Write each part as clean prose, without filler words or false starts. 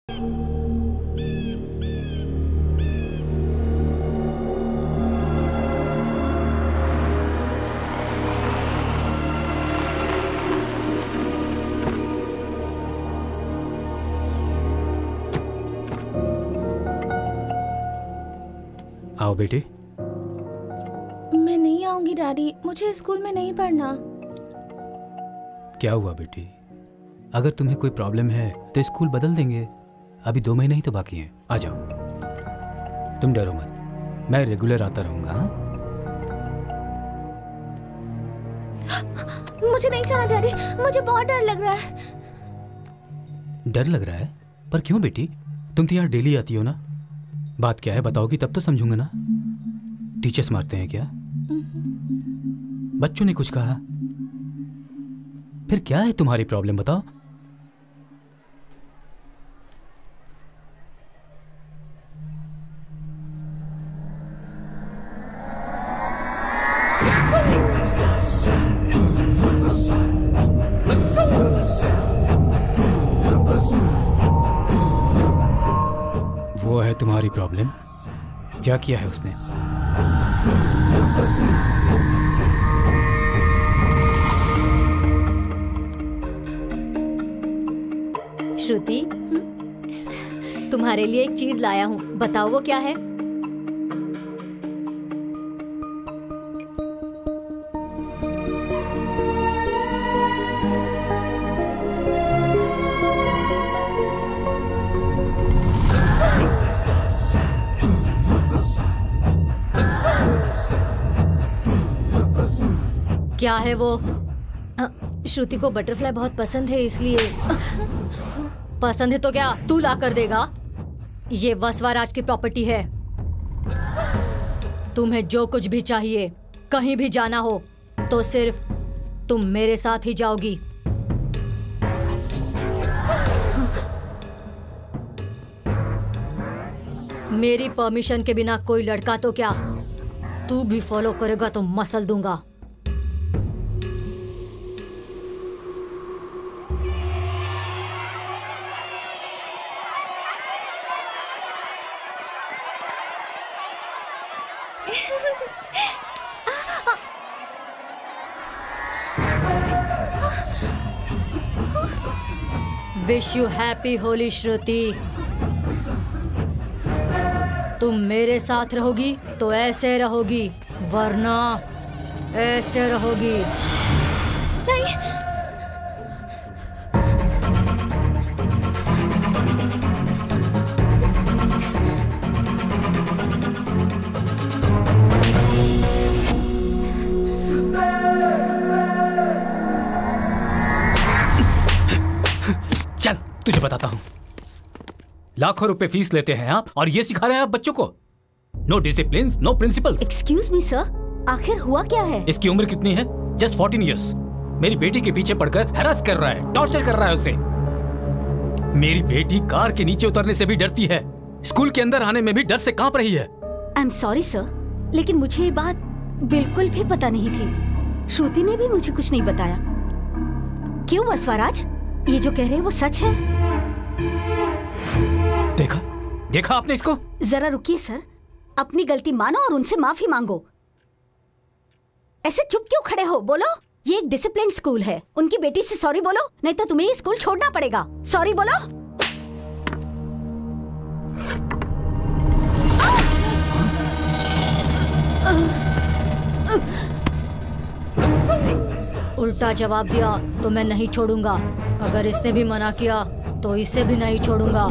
आओ बेटी। मैं नहीं आऊंगी डैडी, मुझे स्कूल में नहीं पढ़ना। क्या हुआ बेटी? अगर तुम्हें कोई प्रॉब्लम है तो स्कूल बदल देंगे। अभी 2 महीने ही तो बाकी हैं। आ जाओ, तुम डरो मत, मैं रेगुलर आता रहूंगा। मुझे नहीं जाना डैडी, मुझे बहुत डर लग रहा है। डर लग रहा है? पर क्यों बेटी? तुम तो यहाँ डेली आती हो ना। बात क्या है बताओगी तब तो समझूंगा ना। टीचर्स मारते हैं क्या? बच्चों ने कुछ कहा? फिर क्या है तुम्हारी प्रॉब्लम बताओ। वो है तुम्हारी प्रॉब्लम? क्या किया है उसने? श्रुति, तुम्हारे लिए एक चीज लाया हूँ, बताओ वो क्या है? क्या है वो? श्रुति को बटरफ्लाई बहुत पसंद है, इसलिए। पसंद है तो क्या तू ला कर देगा? ये वसवाराज की प्रॉपर्टी है। तुम्हें जो कुछ भी चाहिए, कहीं भी जाना हो तो सिर्फ तुम मेरे साथ ही जाओगी। मेरी परमिशन के बिना कोई लड़का तो क्या, तू भी फॉलो करेगा तो मसल दूंगा। Wish you happy Holi Shruti. तुम मेरे साथ रहोगी तो ऐसे रहोगी, वरना ऐसे रहोगी। नहीं। चल तुझे बताता हूं। लाखों रुपए फीस लेते हैं आप और ये सिखा रहे हैं आप बच्चों को। No discipline, no principles. Excuse me sir, आखिर हुआ क्या है? इसकी उम्र कितनी है? Just 14 years. मेरी बेटी के पीछे पड़कर हैरास कर रहा है, टॉर्चर कर रहा है उसे। मेरी बेटी कार के नीचे उतरने से भी डरती है, स्कूल के अंदर आने में भी डर से कांप रही है। आई एम सॉरी सर, लेकिन मुझे ये बात बिल्कुल भी पता नहीं थी। श्रुति ने भी मुझे कुछ नहीं बताया। क्यों वसवाराज, ये जो कह रहे हैं वो सच है? देखा देखा आपने इसको? जरा रुकिए सर, अपनी गलती मानो और उनसे माफी मांगो। ऐसे चुप क्यों खड़े हो? बोलो, ये एक डिसिप्लिन स्कूल है। उनकी बेटी से सॉरी बोलो, नहीं तो तुम्हें ये स्कूल छोड़ना पड़ेगा। सॉरी बोलो। उल्टा जवाब दिया तो मैं नहीं छोड़ूंगा। अगर इसने भी मना किया तो इसे भी नहीं छोड़ूंगा।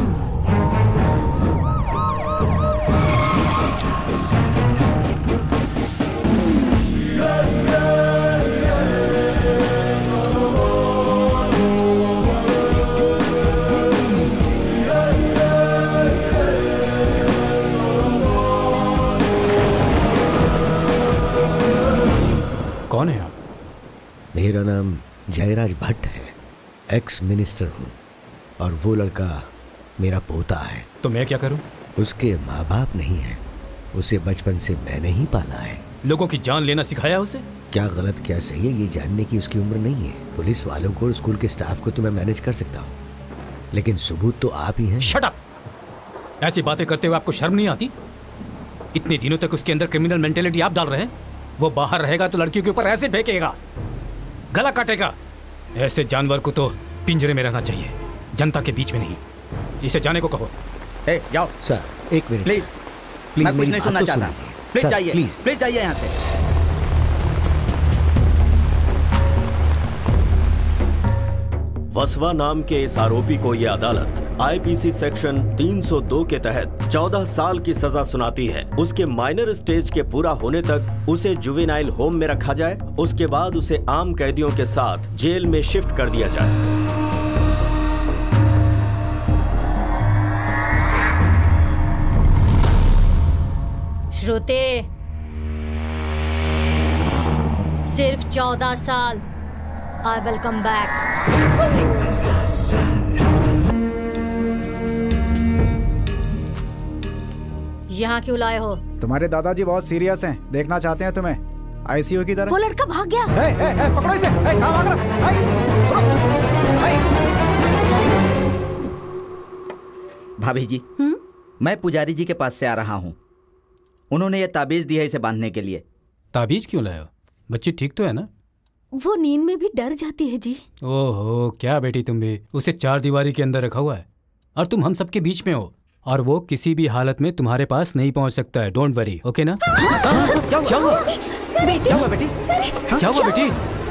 कौन है आप? मेरा नाम जयराज भट्ट है, एक्स मिनिस्टर हूँ, और वो लड़का मेरा पोता है। तो मैं क्या करूं? उसके माँ बाप नहीं है, उसे बचपन से मैंने ही पाला है। लोगों की जान लेना सिखाया उसे? क्या गलत क्या सही है ये जानने की उसकी उम्र नहीं है। पुलिस वालों को और स्कूल के स्टाफ को तो मैं मैनेज कर सकता हूँ, लेकिन सबूत तो आप ही हैं। Shut up! ऐसी बातें करते हुए आपको शर्म नहीं आती? इतने दिनों तक उसके अंदर क्रिमिनल मेंटेलिटी आप डाल रहे हैं। वो बाहर रहेगा तो लड़कियों के ऊपर ऐसे फेंकेगा, गला काटेगा। ऐसे जानवर को तो पिंजरे में रहना चाहिए, जनता के बीच में नहीं। इसे जाने को कहो। जाओ सर, एक मिनट प्लीज, मैं कुछ नहीं सुनना चाहता। प्लीज जाइए, प्लीज जाइए यहाँ से। वसवा नाम के इस आरोपी को यह अदालत आईपीसी सेक्शन 302 के तहत 14 साल की सजा सुनाती है। उसके माइनर स्टेज के पूरा होने तक उसे जुवेनाइल होम में रखा जाए, उसके बाद उसे आम कैदियों के साथ जेल में शिफ्ट कर दिया जाए। श्रुति, सिर्फ 14 साल। I will come back. यहाँ क्यों लाए हो? तुम्हारे दादाजी बहुत सीरियस हैं, देखना चाहते हैं तुम्हें आईसीयू की तरह। वो लड़का भाग गया। पकड़ो इसे। कहाँ भाग रहा? भाभी जी, मैं पुजारी जी के पास से आ रहा हूँ। उन्होंने ये ताबीज दी है इसे बांधने के लिए। ताबीज क्यों लाए हो? बच्ची ठीक तो है ना? वो नींद में भी डर जाती है जी। ओहो, क्या बेटी तुम भी। उसे 4 दीवारी के अंदर रखा हुआ है और तुम हम सबके बीच में हो, और वो किसी भी हालत में तुम्हारे पास नहीं पहुंच सकता है। डोंट वरी, ओके ना? क्या हुआ बेटी? क्या हुआ बेटी?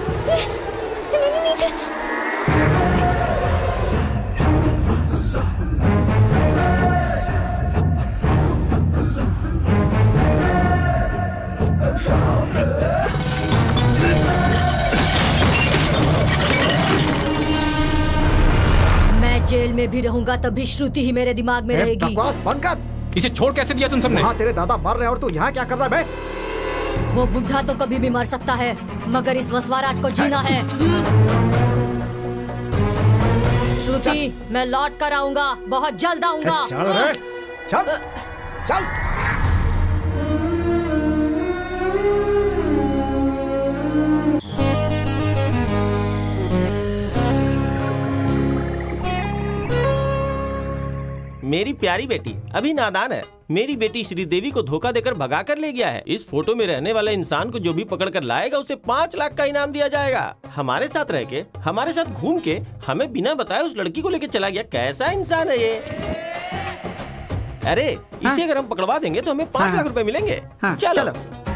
मैं जेल में भी रहूंगा तब भी श्रुति ही मेरे दिमाग में रहेगी। बकवास बंद कर। इसे छोड़ कैसे दिया तुम सबने? वहाँ तेरे दादा मर रहे हैं और तू यहाँ क्या कर रहा है बे? वो बुढ़ा तो कभी भी मर सकता है, मगर इस वसवाराज को जीना है। श्रुति, मैं लौट कर आऊंगा, बहुत जल्द आऊंगा। चल रे, चल, चल। मेरी प्यारी बेटी अभी नादान है। मेरी बेटी श्रीदेवी को धोखा देकर भगा कर ले गया है। इस फोटो में रहने वाले इंसान को जो भी पकड़ कर लाएगा उसे 5 लाख का इनाम दिया जाएगा। हमारे साथ रह के, हमारे साथ घूम के, हमें बिना बताए उस लड़की को लेकर चला गया। कैसा इंसान है ये? अरे इसे अगर हम पकड़वा देंगे तो हमें 5 लाख रुपए मिलेंगे। चलो।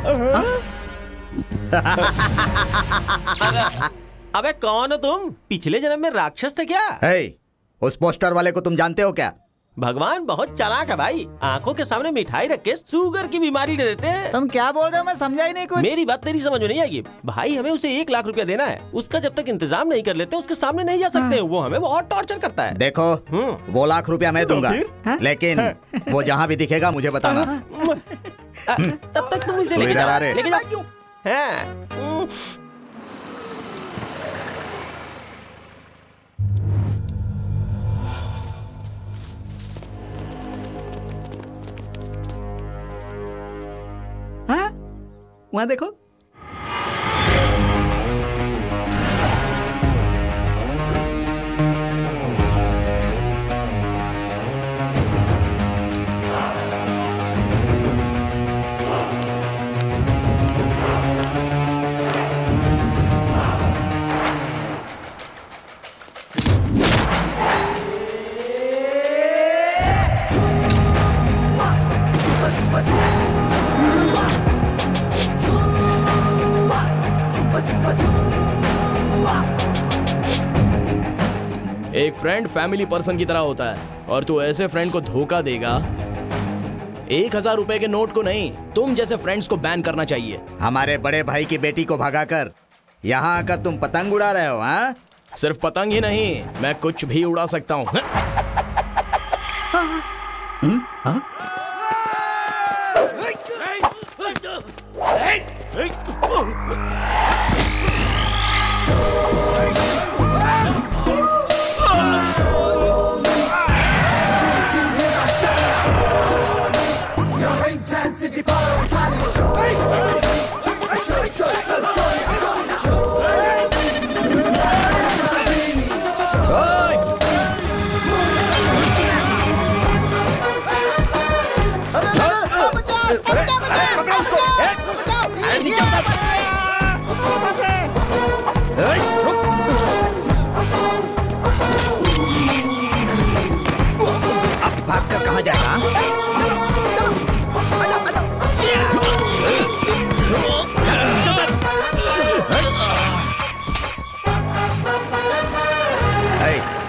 अबे कौन हो तुम? पिछले जन्म में राक्षस थे क्या? उस पोस्टर वाले को तुम जानते हो क्या? भगवान बहुत चालाक है भाई। आंखों के सामने मिठाई रख के शुगर की बीमारी दे देते हैं। तुम क्या बोल रहे हो? मैं समझा ही नहीं कुछ। मेरी बात तेरी समझ में नहीं आएगी भाई। हमें उसे 1 लाख रुपया देना है। उसका जब तक इंतजाम नहीं कर लेते उसके सामने नहीं जा सकते। वो हमें बहुत टॉर्चर करता है। देखो, वो 1 लाख रुपया मैं दूंगा, लेकिन वो जहाँ भी दिखेगा मुझे बताना। तब तक तुम इसे लेके जाओ। वहाँ देखो। एक फ्रेंड फैमिली पर्सन की तरह होता है और तू ऐसे फ्रेंड को धोखा देगा? 1000 रुपए के नोट को नहीं, तुम जैसे फ्रेंड्स को बैन करना चाहिए। हमारे बड़े भाई की बेटी को भगाकर यहाँ आकर तुम पतंग उड़ा रहे हो? हाँ, सिर्फ पतंग ही नहीं, मैं कुछ भी उड़ा सकता हूँ।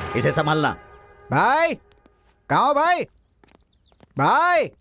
इसे संभालना। भाई कहाँ हो भाई? भाई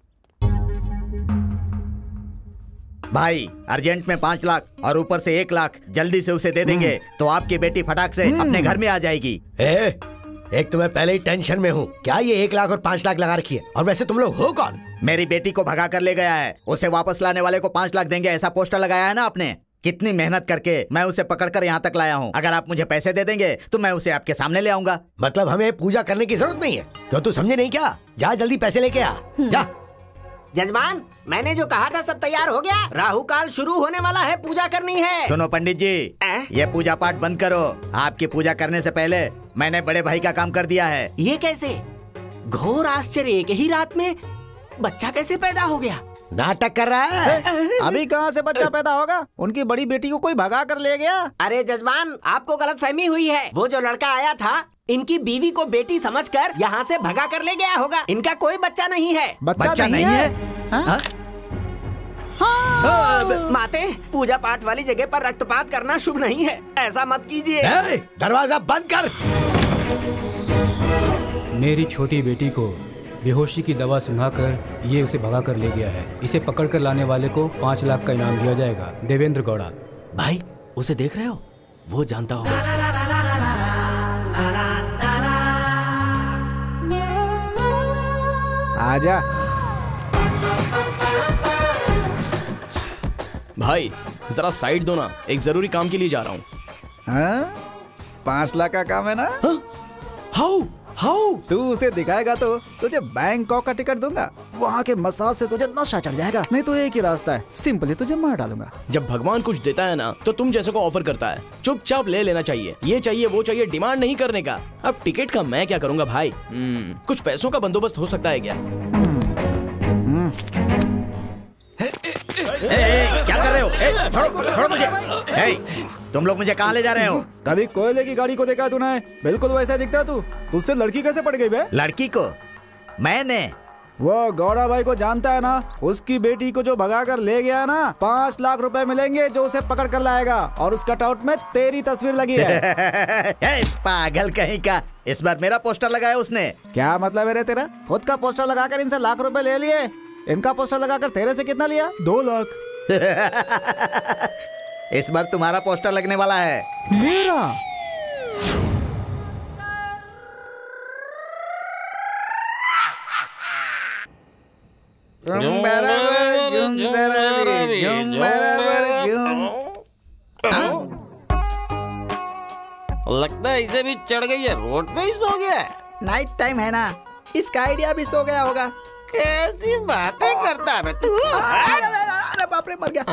भाई अर्जेंट में 5 लाख और ऊपर से 1 लाख जल्दी से उसे दे देंगे तो आपकी बेटी फटाक से अपने घर में आ जाएगी। एक तो मैं पहले ही टेंशन में हूँ, क्या ये 1 लाख और 5 लाख लगा रखी है? और वैसे तुम लोग हो कौन? मेरी बेटी को भगा कर ले गया है, उसे वापस लाने वाले को 5 लाख देंगे ऐसा पोस्टर लगाया है ना आपने। कितनी मेहनत करके मैं उसे पकड़कर यहाँ तक लाया हूँ। अगर आप मुझे पैसे दे देंगे तो मैं उसे आपके सामने ले आऊंगा। मतलब हमें पूजा करने की जरूरत नहीं है? क्यों तू समझे नहीं क्या? जा जल्दी पैसे लेके आ जा। जजमान, मैंने जो कहा था सब तैयार हो गया। राहु काल शुरू होने वाला है, पूजा करनी है। सुनो पंडित जी, ये पूजा पाठ बंद करो। आपकी पूजा करने से पहले मैंने बड़े भाई का काम कर दिया है। ये कैसे? घोर आश्चर्य, एक ही रात में बच्चा कैसे पैदा हो गया? नाटक कर रहा है। अभी कहाँ से बच्चा पैदा होगा? उनकी बड़ी बेटी को कोई भगा कर ले गया। अरे जजमान, आपको गलतफहमी हुई है। वो जो लड़का आया था इनकी बीवी को बेटी समझकर यहाँ से भगा कर ले गया होगा। इनका कोई बच्चा नहीं है। बच्चा नहीं है? हाँ? माते, पूजा पाठ वाली जगह पर रक्तपात करना शुभ नहीं है, ऐसा मत कीजिए। दरवाजा बंद कर। मेरी छोटी बेटी को बेहोशी की दवा सुनाकर ये उसे भगा कर ले गया है। इसे पकड़ कर लाने वाले को 5 लाख का इनाम दिया जाएगा। देवेंद्र गौड़ा। भाई उसे देख रहे हो? वो जानता होगा उसे। आजा। भाई जरा साइड दो ना, एक जरूरी काम के लिए जा रहा हूँ। हाँ? 5 लाख का काम है ना? How how? तू उसे दिखाएगा तो तुझे बैंकॉक का टिकट दूंगा। वहाँ के मसाज से तुझे नशा चढ़ जाएगा। नहीं तो एक ही रास्ता है, सिंपली तुझे मार डालूंगा। जब भगवान कुछ देता है ना तो तुम जैसे को ऑफर करता है चुपचाप ले लेना चाहिए। ये चाहिए वो चाहिए, डिमांड नहीं करने का। अब टिकट का मैं क्या करूँगा भाई? कुछ पैसों का बंदोबस्त हो सकता है क्या? क्या कर रहे हो? छोड़ो मुझे। तुम लोग मुझे कहाँ ले जा रहे हो? कभी कोयले की गाड़ी को देखा तूने? बिल्कुल वैसा दिखता तू। तुझसे लड़की कैसे पड़ गई बे? लड़की को मैंने? वो गौड़ा भाई को जानता है ना? उसकी बेटी को जो भगा कर ले गया ना, 5 लाख रुपए मिलेंगे जो उसे पकड़ कर लाएगा। और उस कटआउट में तेरी तस्वीर लगी है। पागल कहीं का, इस बार मेरा पोस्टर लगाया उसने। क्या मतलब है रे तेरा? खुद का पोस्टर लगाकर इनसे लाख रुपए ले लिए, इनका पोस्टर लगाकर तेरे से कितना लिया? 2 लाख। इस बार तुम्हारा पोस्टर लगने वाला है। मेरा? लगता है इसे भी चढ़ गई है, रोड पे ही सो गया है। नाइट टाइम है ना, इसका आइडिया भी सो गया होगा। कैसी बातें करता है तू? अरे बाप रे, मर गया।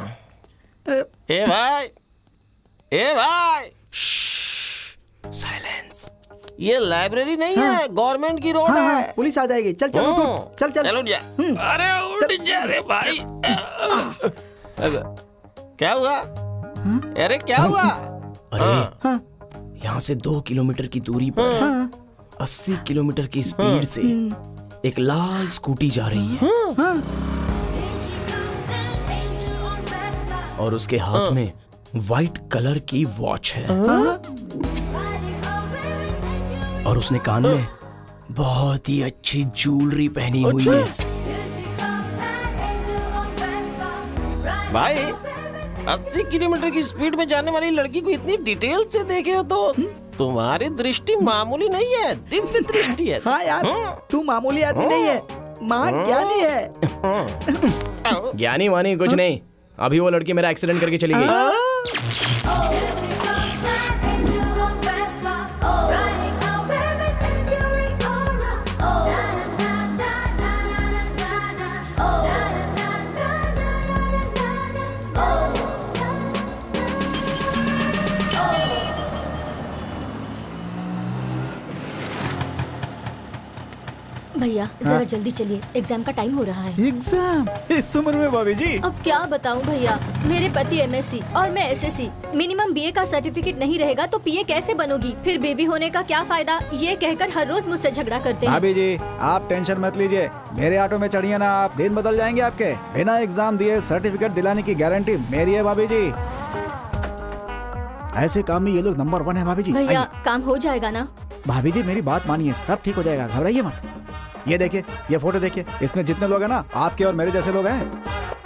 ए भाई, ए भाई, साइलेंस। ये लाइब्रेरी नहीं है, गवर्नमेंट की रोड है। पुलिस आ जाएगी। चल चल उठ, चल चल चल उठ जा। अरे उठ जा रे भाई। क्या हुआ? अरे क्या हुआ? अरे यहाँ से 2 किलोमीटर की दूरी पर 80 किलोमीटर की स्पीड से एक लाल स्कूटी जा रही है। और उसके हाथ में व्हाइट कलर की वॉच है। और उसने कान में बहुत ही अच्छी ज्वेलरी पहनी हुई है। भाई 80 किलोमीटर की स्पीड में जाने वाली लड़की को इतनी डिटेल से देखे हो तो तुम्हारी दृष्टि मामूली नहीं है, दिव्य दृष्टि है। हाँ यार, तू मामूली आदमी नहीं है, महाज्ञानी है। ज्ञानी वानी कुछ नहीं, अभी वो लड़की मेरा एक्सीडेंट करके चली गई। भैया जरा जल्दी चलिए, एग्जाम का टाइम हो रहा है। एग्जाम इस उम्र में भाभी जी? अब क्या बताऊं भैया, मेरे पति एमएससी और मैं एसएससी। मिनिमम बीए का सर्टिफिकेट नहीं रहेगा तो पीए कैसे बनोगी? फिर बेबी होने का क्या फायदा? ये कहकर हर रोज मुझसे झगड़ा करते हैं। भाभी जी आप टेंशन मत लीजिए, मेरे ऑटो में चढ़िए ना आप, दिन बदल जाएंगे आपके। बिना एग्जाम दिए सर्टिफिकेट दिलाने की गारंटी मेरी है भाभी जी। ऐसे काम में ये लोग नंबर 1 है भाभी जी। भैया काम हो जाएगा ना? भाभी जी मेरी बात मानिए, सब ठीक हो जाएगा, घबराइए मत। ये देखिए, ये फोटो देखिए, इसमें जितने लोग हैं ना, आपके और मेरे जैसे लोग हैं।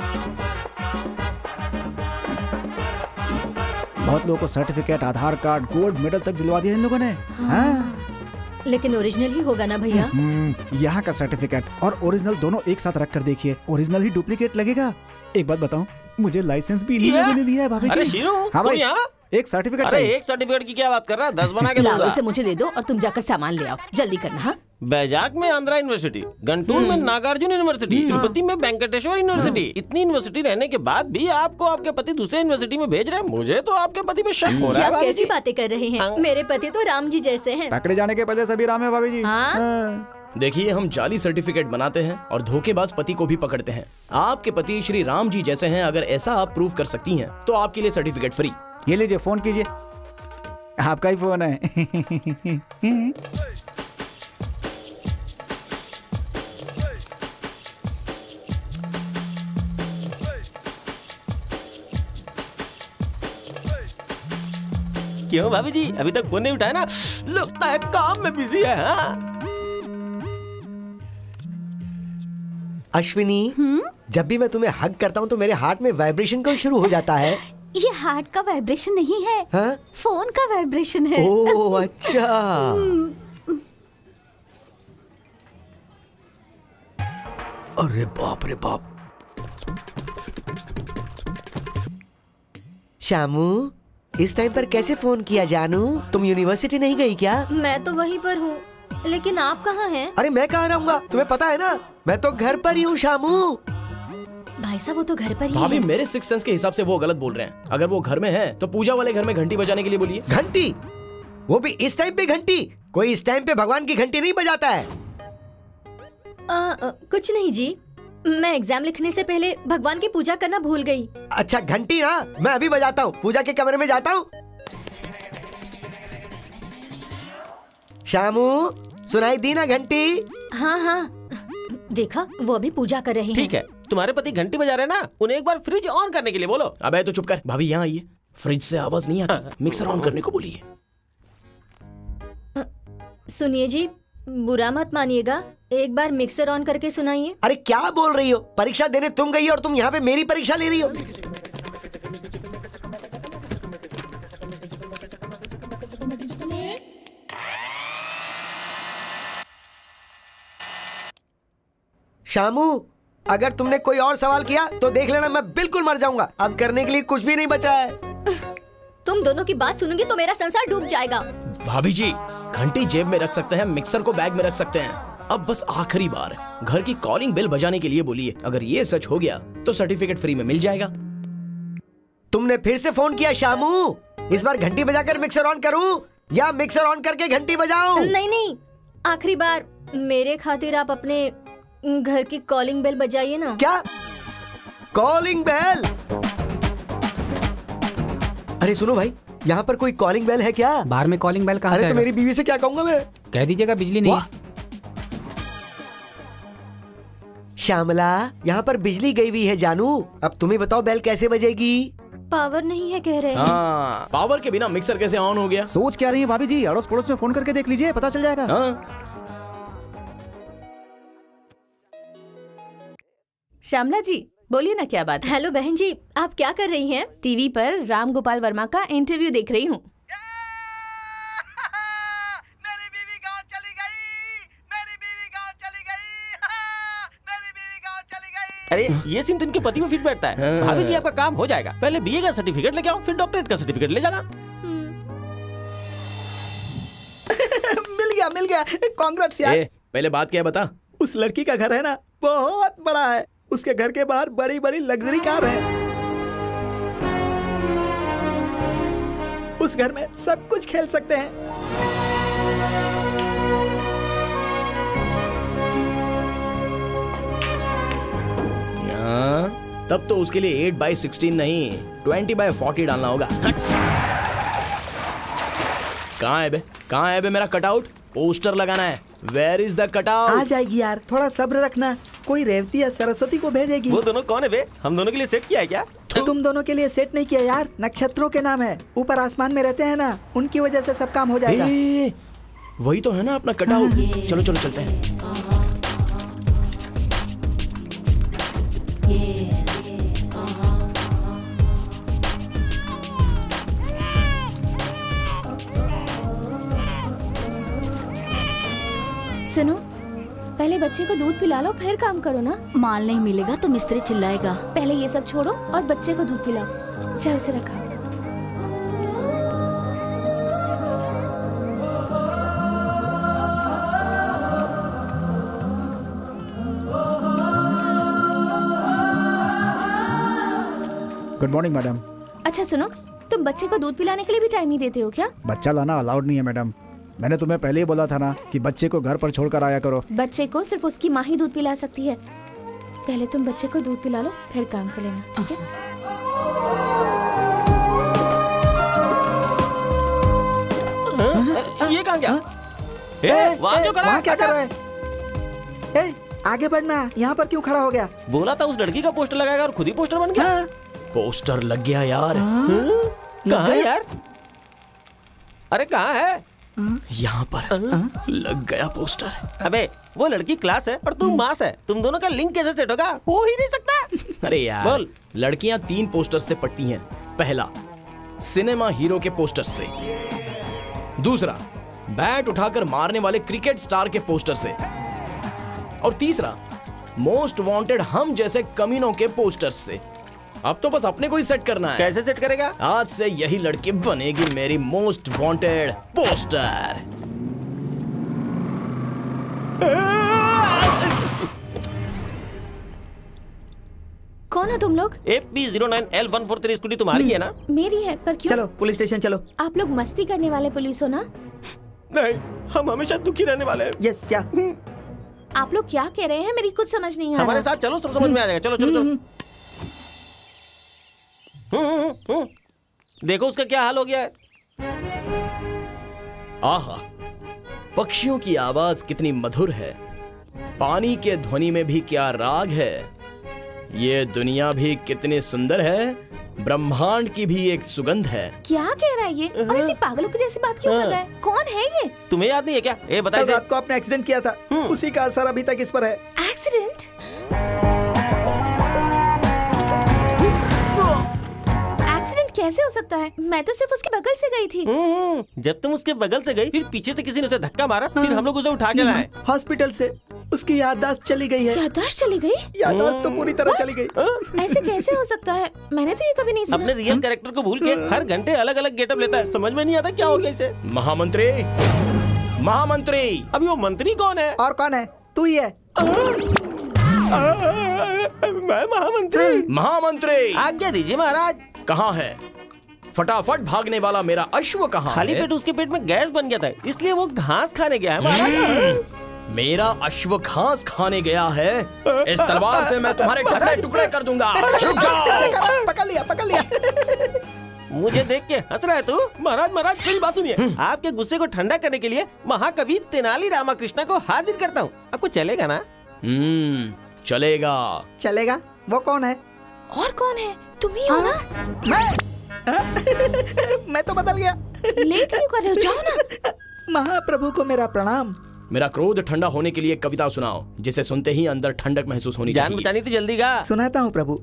बहुत लोगों को certificate, Aadhaar card, gold medal तक दिलवा दिया इन लोगों ने। हाँ। लेकिन ओरिजिनल ही होगा ना भैया? यहाँ का सर्टिफिकेट और ओरिजिनल दोनों एक साथ रख कर देखिए, ओरिजिनल ही डुप्लीकेट लगेगा। एक बात बताऊं, मुझे लाइसेंस भी इन्हीं लोगों ने दिया है भाभी जी। हाँ भाई, एक सर्टिफिकेट चाहिए। एक सर्टिफिकेट की क्या बात कर रहा है? 10 बना के लाओ, इसे मुझे दे दो और तुम जाकर सामान ले आओ, जल्दी करना। हाँ, बैजाक में आंध्रा यूनिवर्सिटी, गंटूर में नागार्जुन यूनिवर्सिटी, तिरुपति में वेंकटेश्वर यूनिवर्सिटी। इतनी यूनिवर्सिटी रहने के बाद भी आपको आपके पति दूसरे यूनिवर्सिटी में भेज रहे हैं। मुझे तो आपके पति पे शक हो रहा है। आप कैसी बातें कर रहे हैं? मेरे पति तो राम जी जैसे हैं। पकड़े जाने के पहले सभी राम है भाभी जी। देखिए, हम जाली सर्टिफिकेट बनाते हैं और धोखेबाज पति को भी पकड़ते हैं। आपके पति श्री राम जी जैसे हैं, अगर ऐसा आप प्रूव कर सकती हैं तो आपके लिए सर्टिफिकेट फ्री। ये लीजिए, फोन कीजिए, आपका ही फोन है। क्यों भाभी जी, अभी तक फोन नहीं उठाया ना? लगता है काम में बिजी है। हाँ? अश्विनी, जब भी मैं तुम्हें हग करता हूँ तो मेरे हार्ट में वाइब्रेशन क्यों शुरू हो जाता है? ये हार्ट का वाइब्रेशन नहीं है, हाँ? फोन का वाइब्रेशन है। ओह अच्छा। अरे बाप रे बाप। शामू, इस टाइम पर कैसे फोन किया जानू? तुम यूनिवर्सिटी नहीं गई क्या? मैं तो वहीं पर हूँ, लेकिन आप कहाँ हैं? अरे मैं कहाँ रहूँगा, तुम्हें पता है ना, मैं तो घर पर ही हूँ शामू। भाई साहब, वो तो घर पर ही भाभी है। मेरे सिक्स सेंस के हिसाब से वो गलत बोल रहे हैं। अगर वो घर में है तो पूजा वाले घर में घंटी बजाने के लिए बोलिए। घंटी? वो भी इस टाइम पे घंटी? कोई इस टाइम पे भगवान की घंटी नहीं बजाता है। कुछ नहीं जी, मैं एग्जाम लिखने से पहले भगवान की पूजा करना भूल गई। अच्छा घंटी ना, मैं अभी बजाता हूँ, पूजा के कमरे में जाता हूँ। शामू, सुनाई दी ना घंटी? हाँ हाँ, देखा, वो अभी पूजा कर रहे हैं। ठीक है, तुम्हारे पति घंटी बजा रहे हैं ना, उन्हें एक बार फ्रिज ऑन करने के लिए बोलो। अबे तो चुप कर, भाभी यहाँ आइए। फ्रिज से आवाज नहीं आती, मिक्सर ऑन करने को बोलिए। सुनिए जी, बुरा मत मानिएगा, एक बार मिक्सर ऑन करके सुनाइए। अरे क्या बोल रही हो? परीक्षा देने तुम गई और तुम यहाँ पे मेरी परीक्षा ले रही हो? शामू, अगर तुमने कोई और सवाल किया तो देख लेना, मैं बिल्कुल मर जाऊंगा। अब करने के लिए कुछ भी नहीं बचा है। तुम दोनों की बात सुनूंगी तो मेरा संसार डूब जाएगा। भाभी जी, घंटी जेब में रख सकते हैं, मिक्सर को बैग में रख सकते हैं। अब बस आखिरी बार घर की कॉलिंग बेल बजाने के लिए बोलिए। अगर ये सच हो गया तो सर्टिफिकेट फ्री में मिल जाएगा। तुमने फिर से फोन किया शामू। इस बार घंटी बजाकर मिक्सर ऑन करूं या मिक्सर ऑन करके घंटी बजाऊं? नहीं नहीं, आखिरी बार मेरे खातिर आप अपने घर की कॉलिंग बेल बजाइए ना। क्या कॉलिंग बेल? अरे सुनो भाई, यहाँ पर कोई कॉलिंग बेल है क्या? बाहर में कॉलिंग बेल कहाँ से? अरे तो मेरी बीवी से क्या कहूंगा मैं? कह दीजिएगा बिजली नहीं। श्यामला, यहाँ पर बिजली गई हुई है जानू। अब तुम्हें बताओ बेल कैसे बजेगी? पावर नहीं है कह रहे हैं। हाँ, पावर के बिना मिक्सर कैसे ऑन हो गया? सोच क्या रही है भाभी जी? अड़ोस पड़ोस में फोन करके देख लीजिए, पता चल जाएगा। हाँ। श्यामला जी, बोलिए ना, क्या बात है? हेलो बहन जी, आप क्या कर रही हैं? टीवी पर राम गोपाल वर्मा का इंटरव्यू देख रही हूँ। अरे ये सीन तो इनके पति में फिट बैठता है। भाभी जी, आपका काम हो जाएगा। पहले बीए का सर्टिफिकेट लेके आओ, फिर डॉक्टरेट का सर्टिफिकेट ले जाना। मिल गया, कांग्रेट्स यार। पहले बात क्या बता। उस लड़की का घर है ना, बहुत बड़ा है। उसके घर के बाहर बड़ी बड़ी लग्जरी कार है। उस घर में सब कुछ खेल सकते हैं। तब तो उसके लिए 8/16 नहीं 20/40 डालना होगा। कहाँ है बे मेरा कटआउट? पोस्टर लगाना है। Where is the cutout? आ जाएगी यार, थोड़ा सब्र रखना। कोई रेवती या सरस्वती को भेजेगी। वो दोनों कौन है बे? हम दोनों के लिए सेट किया है क्या? तुम दोनों के लिए सेट नहीं किया यार, नक्षत्रों के नाम है। ऊपर आसमान में रहते हैं ना, उनकी वजह से सब काम हो जाएगा। वही तो है ना अपना कटआउट। चलो चलो चलते हैं। सुनो, पहले बच्चे को दूध पिला लो, फिर काम करो ना। माल नहीं मिलेगा तो मिस्त्री चिल्लाएगा। पहले ये सब छोड़ो और बच्चे को दूध पिलाओ। चाहे उसे रखा। Good morning madam. अच्छा सुनो, तुम बच्चे को दूध पिलाने के लिए भी टाइम नहीं देते हो क्या? बच्चा लाना अलाउड नहीं है मैडम। मैंने तुम्हें पहले ही बोला था ना कि बच्चे को घर पर छोड़कर आया करो। बच्चे को सिर्फ उसकी माँ ही दूध पिला सकती है। पहले तुम बच्चे को दूध पिला लो, फिर काम कर लेना, ठीक है? ये कहाँ गया? वहाँ क्यों खड़ा? वहाँ क्या कर रहा है? आगे बढ़ना, यहाँ पर क्यों खड़ा हो गया? बोला था उस लड़की का पोस्टर लगाएगा और खुद ही पोस्टर बन गया। पोस्टर लग गया यार। कहाँ है यार? अरे कहाँ है? यहाँ पर लग गया पोस्टर। अबे वो लड़की क्लास है और तू मास है, तुम दोनों का लिंक कैसे सेट होगा? हो ही नहीं सकता। अरे यार बोल। लड़कियां 3 पोस्टर से पढ़ती हैं। पहला, सिनेमा हीरो के पोस्टर से। दूसरा, बैट उठाकर मारने वाले क्रिकेट स्टार के पोस्टर से। और तीसरा, मोस्ट वांटेड हम जैसे कमीनों के पोस्टर से। अब तो बस अपने को ही सेट करना है। कैसे सेट करेगा? आज से यही लड़की बनेगी मेरी मोस्ट वांटेड पोस्टर। कौन हो तुम लोग? AP09L143 स्कूटी तुम्हारी है ना? मेरी है, पर क्यों? चलो पुलिस स्टेशन चलो। आप लोग मस्ती करने वाले पुलिस हो ना? नहीं, हम हमेशा दुखी रहने वाले हैं। यस क्या? आप लोग क्या कह रहे हैं? मेरी कुछ समझ नहीं आ रहा। हमारे साथ चलो, सब समझ में आ जाएगा। चलो चलो चलो। देखो उसका क्या हाल हो गया है। आहा, पक्षियों की आवाज कितनी मधुर है, पानी के ध्वनि में भी क्या राग है, ये दुनिया भी कितनी सुंदर है, ब्रह्मांड की भी एक सुगंध है। क्या कह रहा है ये? और ऐसी पागलों की जैसी बात क्यों कर रहा है? कौन है ये? तुम्हें याद नहीं है क्या? बता। रात को आपने एक्सीडेंट किया था, उसी का असर अभी तक इस पर है। एक्सीडेंट? कैसे हो सकता है? मैं तो सिर्फ उसके बगल से गई थी। जब तुम उसके बगल से गई, फिर पीछे से किसी ने उसे धक्का मारा, फिर हम लोग उसे उठा के लाए हॉस्पिटल से। उसकी याददाश्त चली गई है। याददाश्त चली गई? याददाश्त तो पूरी तरह चली गई। ऐसे कैसे हो सकता है? मैंने तो ये कभी नहीं सुना। अपने रियल कैरेक्टर को भूल के हर घंटे अलग अलग गेटअप लेता है। समझ में नहीं आता क्या हो गया इसे। महामंत्री, महामंत्री। अभी वो मंत्री कौन है? और कौन है? तू ही है। मैं महामंत्री। महामंत्री, आज्ञा दीजिए महाराज। कहाँ है? फटाफट भागने वाला मेरा अश्व कहाँ है? खाली पेट उसके पेट में गैस बन गया था, इसलिए वो घास खाने गया है महाराज। मेरा अश्व घास खाने गया है? इस तलवार से मैं तुम्हारे टुकड़े टुकड़े कर दूंगा। रुक जाओ। पकड़ लिया, पकड़ लिया। मुझे देख के हंस रहा है तू? महाराज महाराज मेरी बात सुनिए। आपके गुस्से को ठंडा करने के लिए महाकवि तेनाली रामाकृष्णा को हाजिर करता हूँ। आपको चलेगा ना? चलेगा। चलेगा? वो कौन है? और कौन है? तुम ही हो ना? मैं तो बदल गया। लेट क्यों कर रहे हो? जाओ ना। महाप्रभु को मेरा प्रणाम। मेरा क्रोध ठंडा होने के लिए कविता सुनाओ, जिसे सुनते ही अंदर ठंडक महसूस होनी चाहिए। जान बचानी तो जल्दी गा। सुनाता हूँ प्रभु।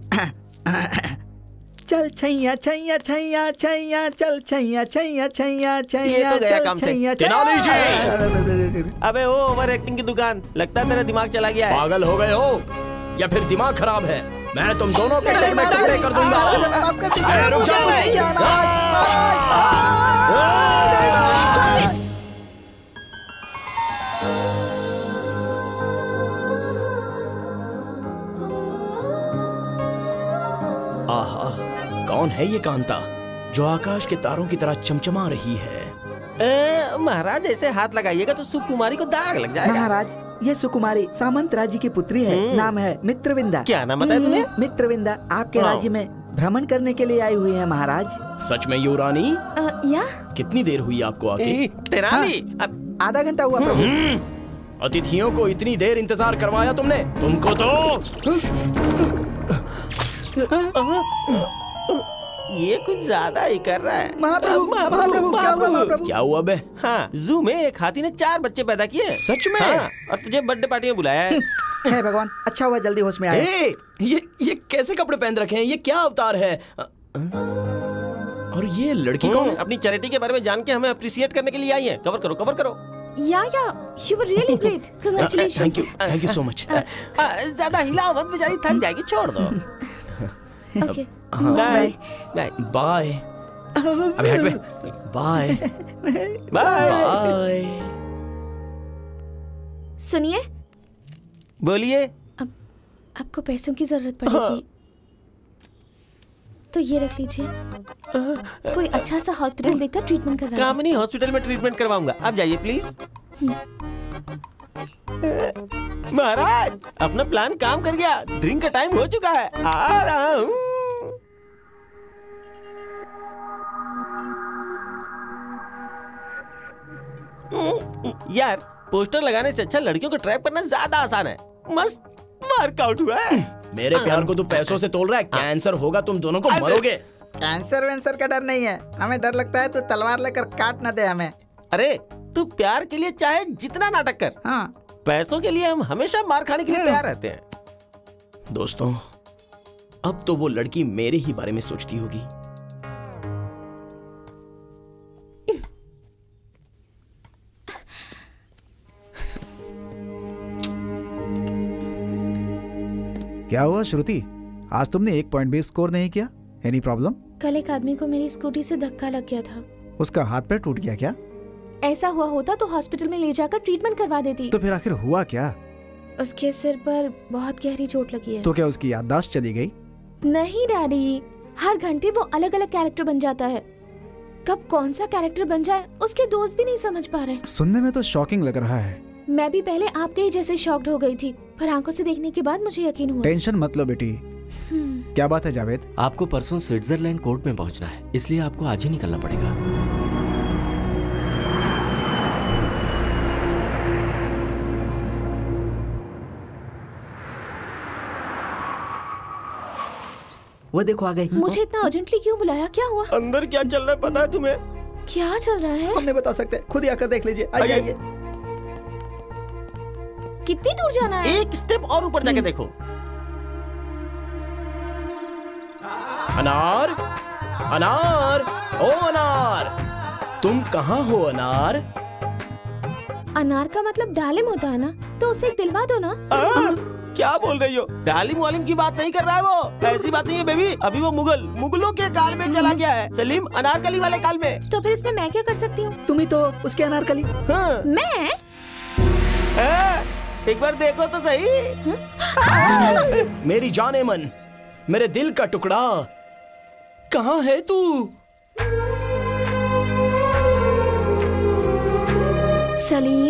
चल छैया छैया छैया छैया, चल छैया छैया छैया छैया, ये तो गया काम से। तेनाली जी। अबे वो ओवर एक्टिंग की दुकान, लगता है तेरा दिमाग चला गया है। पागल हो गए हो या फिर दिमाग खराब है? मैं तुम दोनों के टुकड़े टुकड़े कर दूंगा। अरे रुक जाओ। आहा, कौन है ये कांता जो आकाश के तारों की तरह चमचमा रही है? महाराज ऐसे हाथ लगाइएगा तो सुकुमारी को दाग लग जाएगा। महाराज, ये सुकुमारी सामंत राज्य की पुत्री है। नाम है मित्रविंदा। क्या नाम बताया तुम्हें? मित्रविंदा आपके राज्य में भ्रमण करने के लिए आई हुई है महाराज। सच में युवरानी? या कितनी देर हुई आपको आके? तेनाली, आधा घंटा हुआ प्रभु। अतिथियों को इतनी देर इंतजार करवाया तुमने? तुमको तो ये कुछ ज्यादा ही कर रहा है। महाप्रभु, महाप्रभु, क्या हुआ महाप्रभु? क्या हुआ बे? हाँ, जू में एक हाथी ने 4 बच्चे पैदा किए। सच में? हाँ, और तुझे बर्थडे पार्टी में बुलाया है। हे भगवान, अच्छा हुआ जल्दी होश में आए। ए, ये कैसे कपड़े पहन रखे हैं? ये क्या अवतार है? और ये लड़की कौन है? अपनी चैरिटी के बारे में जान के हमें अप्रिशिएट करने के लिए आई है। कवर करो, कवर करो। या you were really great. Congratulations. Thank you so much. ज्यादा हिलाओ मत, बेचारी थक जाएगी, छोड़ दो। Okay. Bye bye bye. अबे हट बे। Bye bye. बाय। सुनिए, बोलिए। आपको पैसों की जरूरत पड़ेगी तो ये रख लीजिए। कोई अच्छा सा हॉस्पिटल देखकर ट्रीटमेंट करवाइए। कामिनी हॉस्पिटल में ट्रीटमेंट करवाऊंगा। आप जाइए प्लीज। महाराज, अपना प्लान काम कर गया। ड्रिंक का टाइम हो चुका है। आ रहा हूँ। यार, पोस्टर लगाने से अच्छा लड़कियों को ट्रैप करना ज्यादा आसान है। मस्त वर्कआउट हुआ है। मेरे प्यार को तू पैसों से तोल रहा है। कैंसर होगा, तुम दोनों को मरोगे। कैंसर वैंसर का डर नहीं है, हमें डर लगता है तो तलवार लेकर काट न दे हमें। अरे तू प्यार के लिए चाहे जितना नाटक कर, हाँ, पैसों के लिए हम हमेशा मार खाने के लिए तैयार रहते हैं। दोस्तों, अब तो वो लड़की मेरे ही बारे में सोचती होगी। क्या हुआ श्रुति, आज तुमने 1 पॉइंट भी स्कोर नहीं किया? Any problem? कल एक आदमी को मेरी स्कूटी से धक्का लग गया था। उसका हाथ पैर टूट गया क्या? ऐसा हुआ होता तो हॉस्पिटल में ले जाकर ट्रीटमेंट करवा देती। तो फिर आखिर हुआ क्या? उसके सिर पर बहुत गहरी चोट लगी है। तो क्या उसकी याददाश्त चली गई? नहीं डैडी, हर घंटे वो अलग अलग कैरेक्टर बन जाता है। कब कौन सा कैरेक्टर बन जाए उसके दोस्त भी नहीं समझ पा रहे। सुनने में तो शॉकिंग लग रहा है। मैं भी पहले आपके ही जैसे शॉक्ड हो गई थी, पर आंखों से देखने के बाद मुझे यकीन हुआ। टेंशन मत लो बेटी। क्या बात है जावेद? आपको परसों स्विट्जरलैंड कोर्ट में पहुंचना है, इसलिए आपको आज ही निकलना पड़ेगा। वो देखो आ गई। मुझे इतना अर्जेंटली क्यों बुलाया? क्या हुआ? अंदर क्या चल रहा है पता है तुम्हें? क्या चल रहा है? हम नहीं बता सकते, खुद ही आकर देख लीजिए। आइए। कितनी दूर जाना है? एक स्टेप और ऊपर जाके देखो। अनार, अनार, ओ अनार, तुम कहाँ हो अनार? अनार का मतलब डालिम होता है ना, तो उसे दिलवा दो ना। क्या बोल रही हो? डालिम वालिम की बात नहीं कर रहा है वो। ऐसी बात नहीं है बेबी, अभी वो मुगलों के काल में चला गया है। सलीम अनारकली वाले काल में। तो फिर इसमें मैं क्या कर सकती हूँ? तुम ही तो उसके अनारकली। हाँ। मैं? एक बार देखो तो सही। मेरी जाने मन, मेरे दिल का टुकड़ा, कहाँ है तू? सलीम।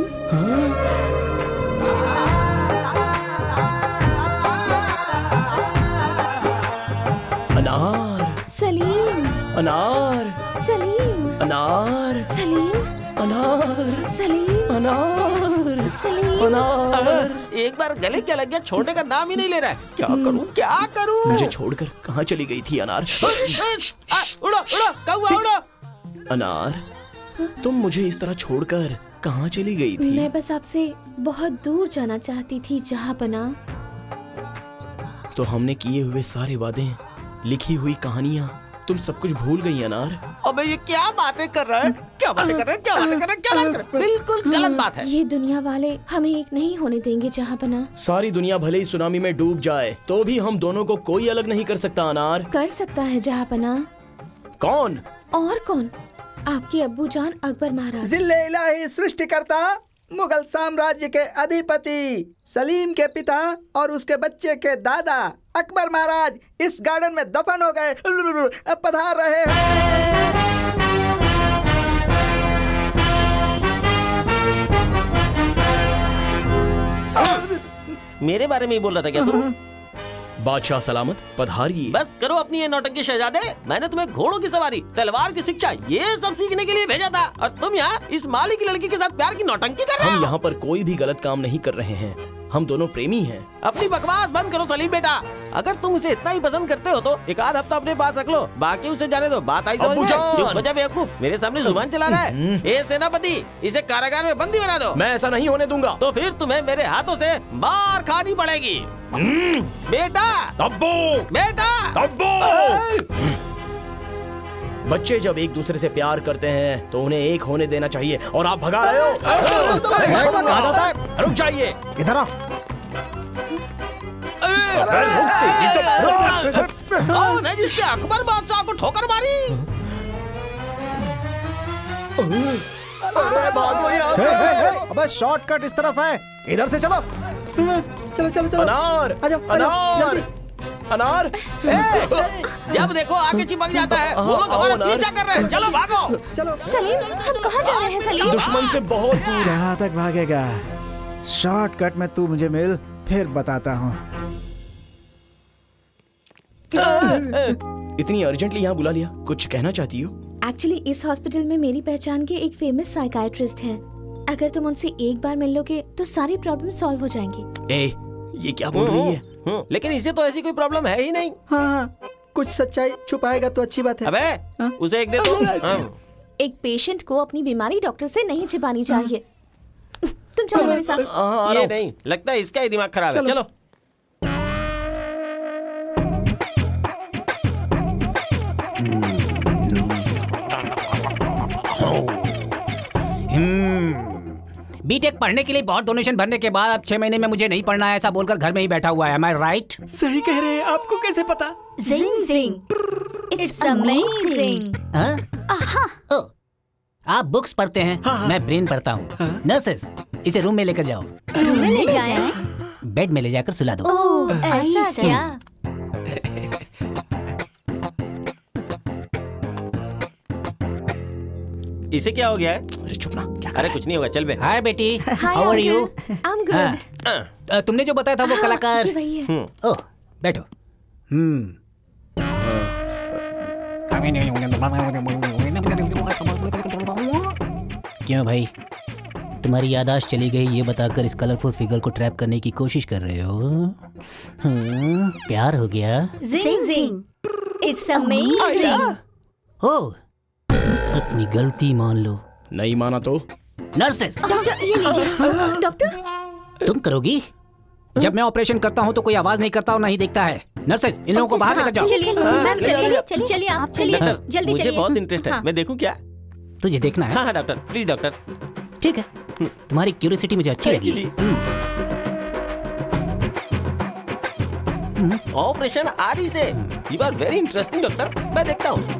अनार, सलीम, अनार, सलीम, अनार, सलीम, अनार, सलीम, अनार, सलीम, अनार। एक बार गले क्या लग गया, छोड़ने का नाम ही नहीं ले रहा है। क्या करूं, क्या करूं? मुझे छोड़कर कहाँ चली गई थी अनार? उड़ो उड़ो कौवा उड़ो। अनार, तुम मुझे इस तरह छोड़कर कहाँ चली गई थी? मैं बस आपसे बहुत दूर जाना चाहती थी जहाँपना। तो हमने किए हुए सारे वादे, लिखी हुई कहानियाँ, तुम सब कुछ भूल गई अनार। अबे ये क्या बातें कर रहा है? क्या बातें कर रहा है? क्या बातें कर रहा है? क्या बात कर रहा है? बिल्कुल गलत बात है। ये दुनिया वाले हमें एक नहीं होने देंगे जहाँपना। सारी दुनिया भले ही सुनामी में डूब जाए तो भी हम दोनों को कोई अलग नहीं कर सकता अनार। कर सकता है जहाँपना। कौन? और कौन? आपके अब्बू जान अकबर महाराज। जिल्ले इलाही सृष्टिकर्ता, मुगल साम्राज्य के अधिपति, सलीम के पिता और उसके बच्चे के दादा अकबर महाराज इस गार्डन में दफन हो गए, पधार रहे हैं। मेरे बारे में ही बोल रहा था क्या तू? बादशाह सलामत, पधारिए। बस करो अपनी ये नौटंकी शहजादे। मैंने तुम्हें घोड़ों की सवारी, तलवार की शिक्षा, ये सब सीखने के लिए भेजा था, और तुम यहाँ इस माली की लड़की के साथ प्यार की नौटंकी कर रहे हो। हम यहाँ पर कोई भी गलत काम नहीं कर रहे हैं। हम दोनों प्रेमी हैं। अपनी बकवास बंद करो सलीम बेटा। अगर तुम उसे इतना ही पसंद करते हो तो एक आध हफ्ता अपने पास रख लो, बाकी उसे जाने दो। बात आई समझ में? चुप हो जा बेवकूफ, मेरे सामने जुबान चला रहा है। ए सेनापति, इसे कारागार में बंदी बना दो। मैं ऐसा नहीं होने दूंगा। तो फिर तुम्हें मेरे हाथों से मार खानी पड़ेगी। बेटा अब्बू, बेटा अब्बू। बच्चे जब एक दूसरे से प्यार करते हैं तो उन्हें एक होने देना चाहिए, और आप भगा रहे हो। कहाँ जाता है? रुक जाइए। इधर आओ। कौन है जिसने अकबर बादशाह को ठोकर मारी? अरे भागो यहाँ से। अबे शॉर्टकट इस तरफ है, इधर से चलो। चलो चलो चलो। अनार, आ जाओ, अनार, अनार। जब देखो आगे चिपक जाता है। वो लोग हमारा पीछा कर रहे हैं, चलो भागो। चलो। सलीम, हम कहाँ जा रहे हैं सलीम? दुश्मन से बहुत दूर। कहाँ तक भागेगा? शॉर्टकट में तू मुझे मिल, फिर बताता हूँ। इतनी अर्जेंटली यहाँ बुला लिया, कुछ कहना चाहती हो? एक्चुअली इस हॉस्पिटल में मेरी पहचान के एक फेमस साइकाइट्रिस्ट हैं। अगर तुम उनसे एक बार मिल लोगे तो सारी प्रॉब्लम सॉल्व हो जाएंगी। ए, ये क्या बोल रही है? लेकिन इसे तो ऐसी कोई प्रॉब्लम है ही नहीं। हाँ, कुछ सच्चाई छुपाएगा तो अच्छी बात है। अबे, उसे एक दे दो। एक पेशेंट को अपनी बीमारी डॉक्टर से नहीं छिपानी चाहिए। तुम चलो मेरे साथ। ये नहीं, लगता है इसका ही दिमाग खराब है। चलो। बीटेक पढ़ने के लिए बहुत डोनेशन भरने के बाद अब 6 महीने में मुझे नहीं पढ़ना है ऐसा बोलकर घर में ही बैठा हुआ है। Am I right? सही कह रहे हैं, आपको कैसे पता? जिंग जिंग, इट्स अमेजिंग। ओह, आप बुक्स पढ़ते हैं, मैं ब्रेन पढ़ता हूँ। नर्सेस, इसे रूम में लेकर जाओ। रूम में ले जाएं? बेड में ले जाकर सुला दो। ओह, ऐसा क्या? इसे क्या हो गया है? अरे चुप ना, क्या अरे कुछ नहीं होगा, चल बे। हाय बेटी, how are you? I am good. तुमने जो बताया था वो कलाकार। ये वही है। ओह, बैठो। क्यों भाई, तुम्हारी याददाश्त चली गई ये बताकर इस कलरफुल फिगर को ट्रैप करने की कोशिश कर रहे हो? प्यार हो गया? जिंग जिंग, इट्स अमेजिंग। ओह, अपनी गलती मान लो। नहीं माना तो? नर्सेस, डॉक्टर ये लीजिए। डॉक्टर, तुम करोगी? जब मैं ऑपरेशन करता हूँ तो कोई आवाज नहीं करता और नहीं देखता है। नर्सेस, इन लोगों को बाहर लेकर जाओ। चलिए मैम, चलिए आप चलिए, जल्दी मुझे चलिए। बहुत इंटरेस्ट है, मैं देखूं क्या? तुझे देखना है? हाँ डॉक्टर, प्लीज डॉक्टर। ठीक है, तुम्हारी क्यूरियोसिटी मुझे अच्छी लगी। ऑपरेशन आरी से। You are very interesting doctor, मैं देखता हूँ।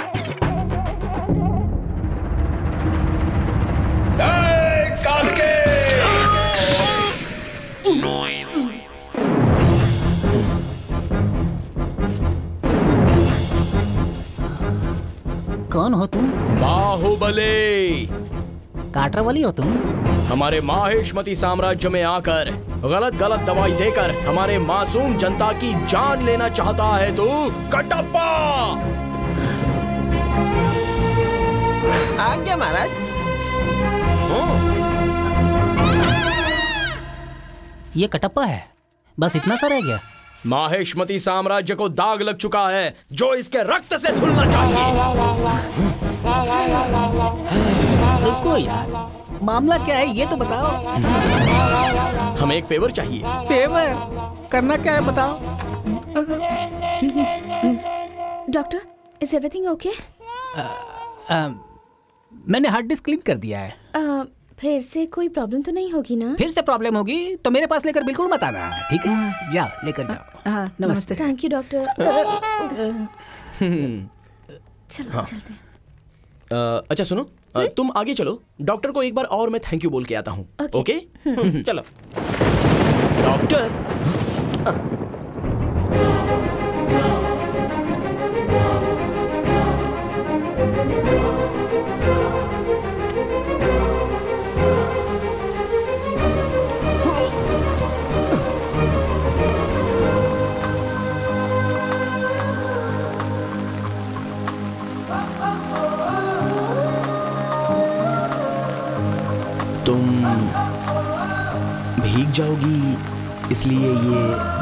कौन हो तुम? बाहुबली। काटरा वाली हो तुम? हमारे माहेशमती साम्राज्य में आकर गलत गलत दवाई देकर हमारे मासूम जनता की जान लेना चाहता है तू? कटप्पा। आज्ञा महाराज। ये कटप्पा है, बस इतना सा रह गया। माहेशमती साम्राज्य को दाग लग चुका है जो इसके रक्त से धुलना चाहिए। रुको यार, मामला क्या है ये तो बताओ। हमें एक फेवर चाहिए। फेवर करना क्या है बताओ। Doctor, is everything okay? मैंने हार्ड डिस्क क्लीन कर दिया है। फिर से कोई प्रॉब्लम तो नहीं होगी ना? फिर से प्रॉब्लम होगी तो मेरे पास लेकर बिल्कुल मत आना, ठीक है? जाओ लेकर जाओ। हाँ, नमस्ते। Thank you doctor. चलो हाँ। चलते हैं। अच्छा सुनो, तुम आगे चलो, डॉक्टर को एक बार और मैं थैंक यू बोल के आता हूँ। ओके? चलो। डॉक्टर, भीग जाओगी, इसलिए ये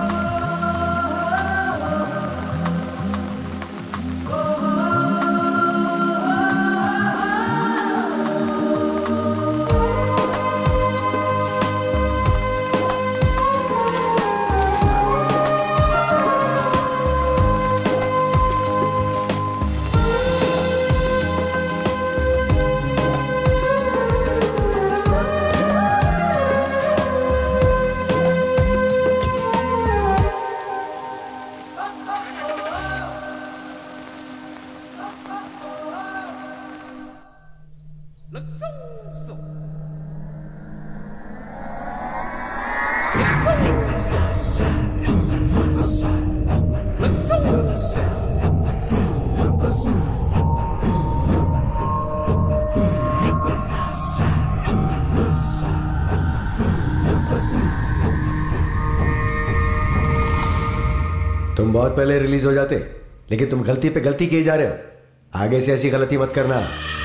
तुम बहुत पहले रिलीज हो जाते, लेकिन तुम गलती पे गलती किए जा रहे हो। आगे से ऐसी गलती मत करना।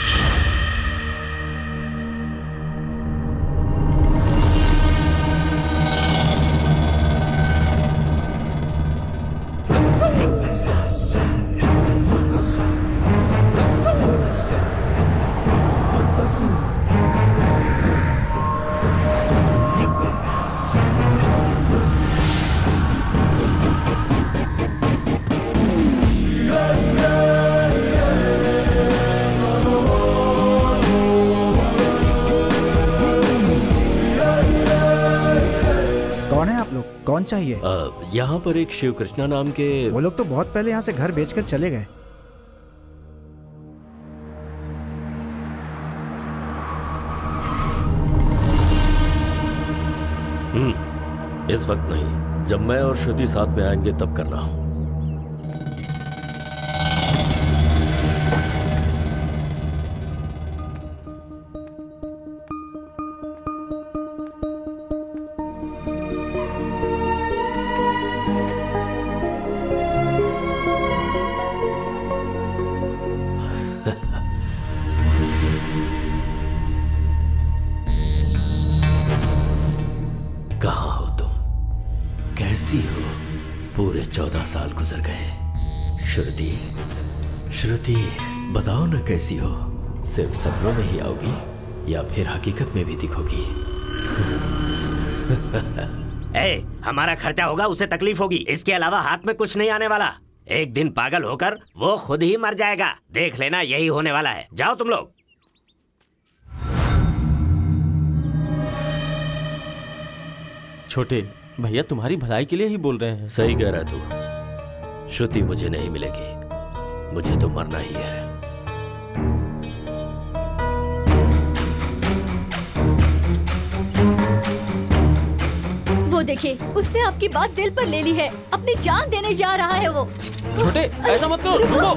कौन चाहिए? यहाँ पर एक शिव कृष्णा नाम के। वो लोग तो बहुत पहले यहाँ से घर बेचकर चले गए। इस वक्त नहीं, जब मैं और श्रुति साथ में आएंगे तब करना। पूरे 14 साल गुजर गए। श्रुति, श्रुति बताओ ना कैसी हो? सिर्फ सपनों में ही आओगी या फिर हकीकत में भी दिखोगी? ए, हमारा खर्चा होगा, उसे तकलीफ होगी, इसके अलावा हाथ में कुछ नहीं आने वाला। एक दिन पागल होकर वो खुद ही मर जाएगा, देख लेना यही होने वाला है। जाओ तुम लोग। छोटे भैया तुम्हारी भलाई के लिए ही बोल रहे हैं। सही कह रहा तू। श्रुति मुझे नहीं मिलेगी, मुझे तो मरना ही है। वो देखिए, उसने आपकी बात दिल पर ले ली है, अपनी जान देने जा रहा है वो। छोटे ऐसा मत करो, रुको।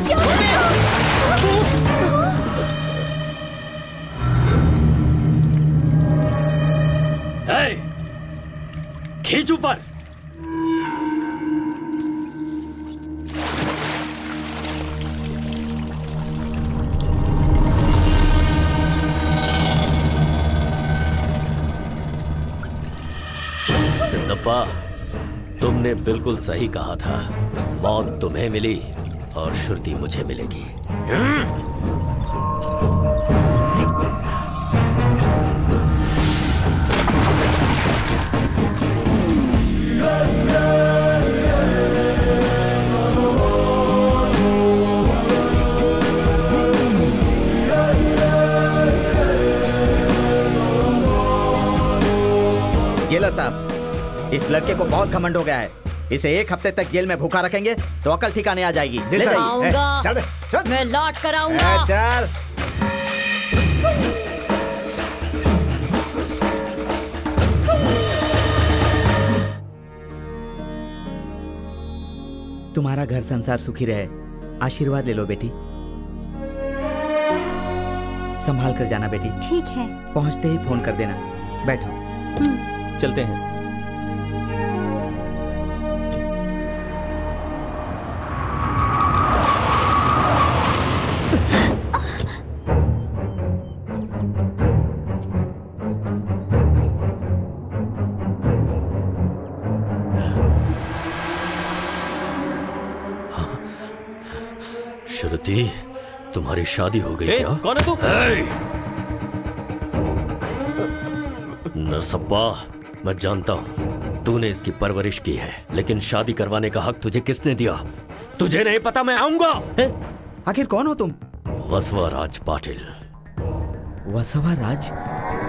खींच ऊपर। सिद्धप्पा, तुमने बिल्कुल सही कहा था। मौत तुम्हें मिली और श्रुति मुझे मिलेगी। जेलर साहब, इस लड़के को बहुत घमंड हो गया है। इसे 1 हफ्ते तक जेल में भूखा रखेंगे तो अकल ठिकाने आ जाएगी। आऊंगा, चल चल, मैं लौट कर आऊंगा। चल। तुम्हारा घर संसार सुखी रहे, आशीर्वाद ले लो बेटी। संभाल कर जाना बेटी। ठीक है। पहुंचते ही फोन कर देना। बैठो। चलते हैं। श्रुति, तुम्हारी शादी हो गई क्या? कौन है तू? नरसप्पा, मैं जानता हूँ तूने इसकी परवरिश की है, लेकिन शादी करवाने का हक तुझे किसने दिया? तुझे नहीं पता मैं आऊंगा। आखिर कौन हो तुम? वसवाराज पाटिल। वसवाराज?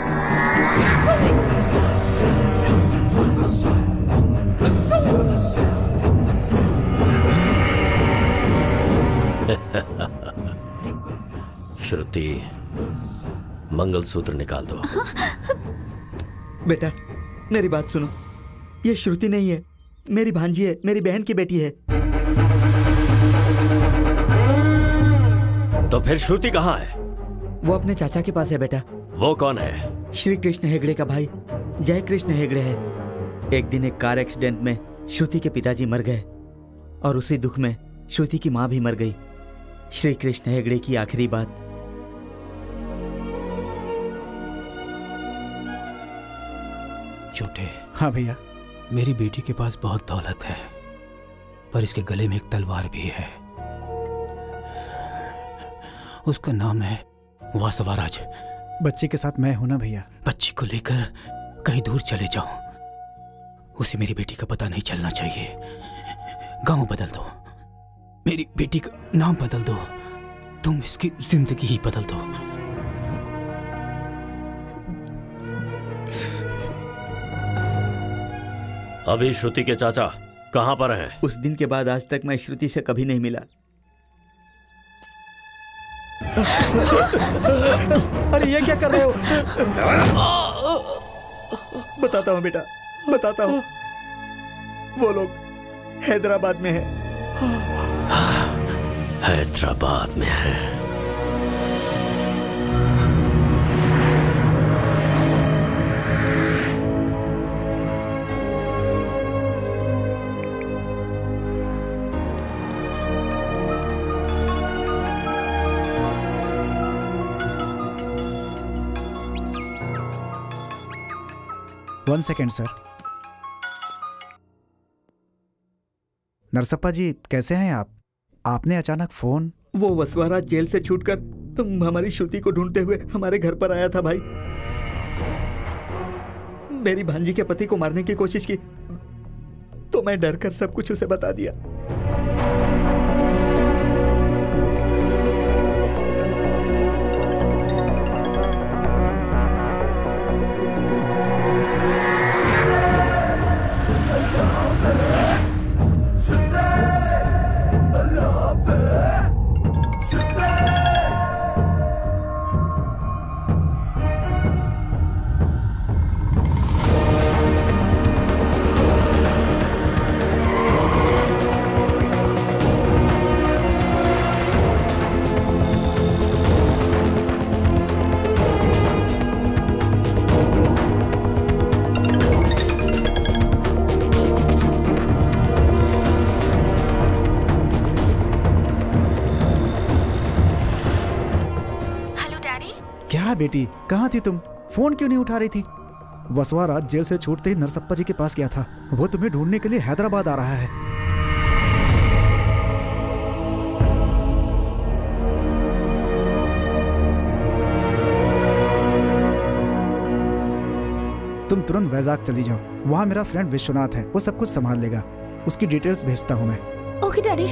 श्रुति, मंगलसूत्र निकाल दो। बेटा, मेरी बात सुनो। ये श्रुति नहीं है, मेरी भांजी है, मेरी बहन की बेटी है। तो फिर श्रुति कहाँ है? वो अपने चाचा के पास है बेटा। वो कौन है? श्री कृष्ण हेगड़े का भाई जय कृष्ण हेगड़े है। एक दिन एक कार एक्सीडेंट में श्रुति के पिताजी मर गए और उसी दुख में श्रुति की माँ भी मर गई। श्री कृष्ण हेगड़े की आखिरी बात। छोटे। हाँ भैया। मेरी बेटी के पास बहुत दौलत है, पर इसके गले में एक तलवार भी है। उसका नाम है वासवाराज। बच्ची के साथ मैं हूं ना भैया। बच्ची को लेकर कहीं दूर चले जाओ, उसे मेरी बेटी का पता नहीं चलना चाहिए। गांव बदल दो, मेरी बेटी का नाम बदल दो, तुम इसकी जिंदगी ही बदल दो। अभी श्रुति के चाचा कहां पर हैं? उस दिन के बाद आज तक मैं श्रुति से कभी नहीं मिला। अरे ये क्या कर रहे हो? बताता हूँ बेटा, बताता हूँ। वो लोग हैदराबाद में है। हैदराबाद में है। One second sir. Narasappa ji कैसे हैं आप? आपने अचानक फोन? वो वसवाराज जेल से छूटकर हमारी श्रुति को ढूंढते हुए हमारे घर पर आया था भाई। मेरी भांजी के पति को मारने की कोशिश की तो मैं डर कर सब कुछ उसे बता दिया। बेटी कहाँ थी तुम? फोन क्यों नहीं उठा रही थी? वसवाराज जेल से छूटते ही नरसप्पा जी के पास गया था। वो तुम्हें ढूंढने के लिए हैदराबाद आ रहा है। तुम तुरंत वैजाग चली जाओ, वहाँ मेरा फ्रेंड विश्वनाथ है, वो सब कुछ संभाल लेगा। उसकी डिटेल्स भेजता हूँ मैं। Okay daddy.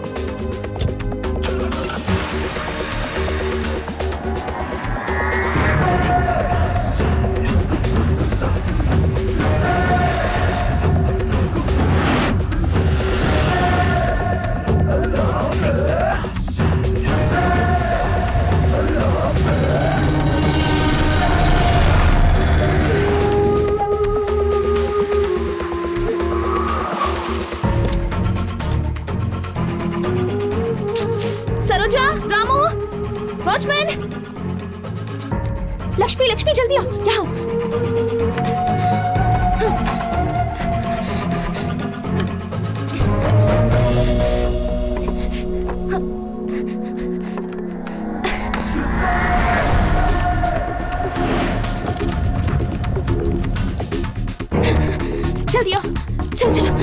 Watchman! Lakshmi, Lakshmi जल्दी आओ यहाँ। जल्दी आओ, चलो चलो।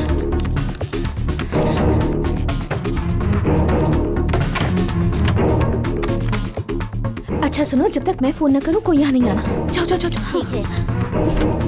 अच्छा सुनो, जब तक मैं फोन न करूं कोई यहाँ नहीं आना। जाओ जाओ जाओ। ठीक है।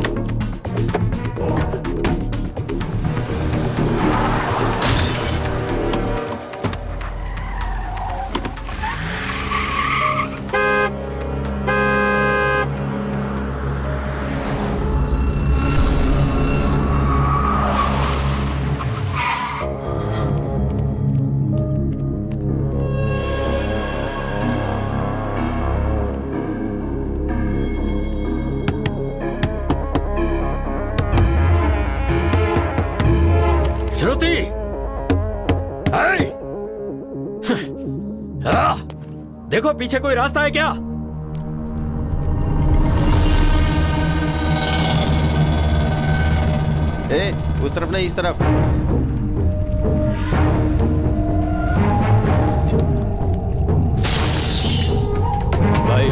देखो पीछे कोई रास्ता है क्या? उस तरफ नहीं, इस तरफ। भाई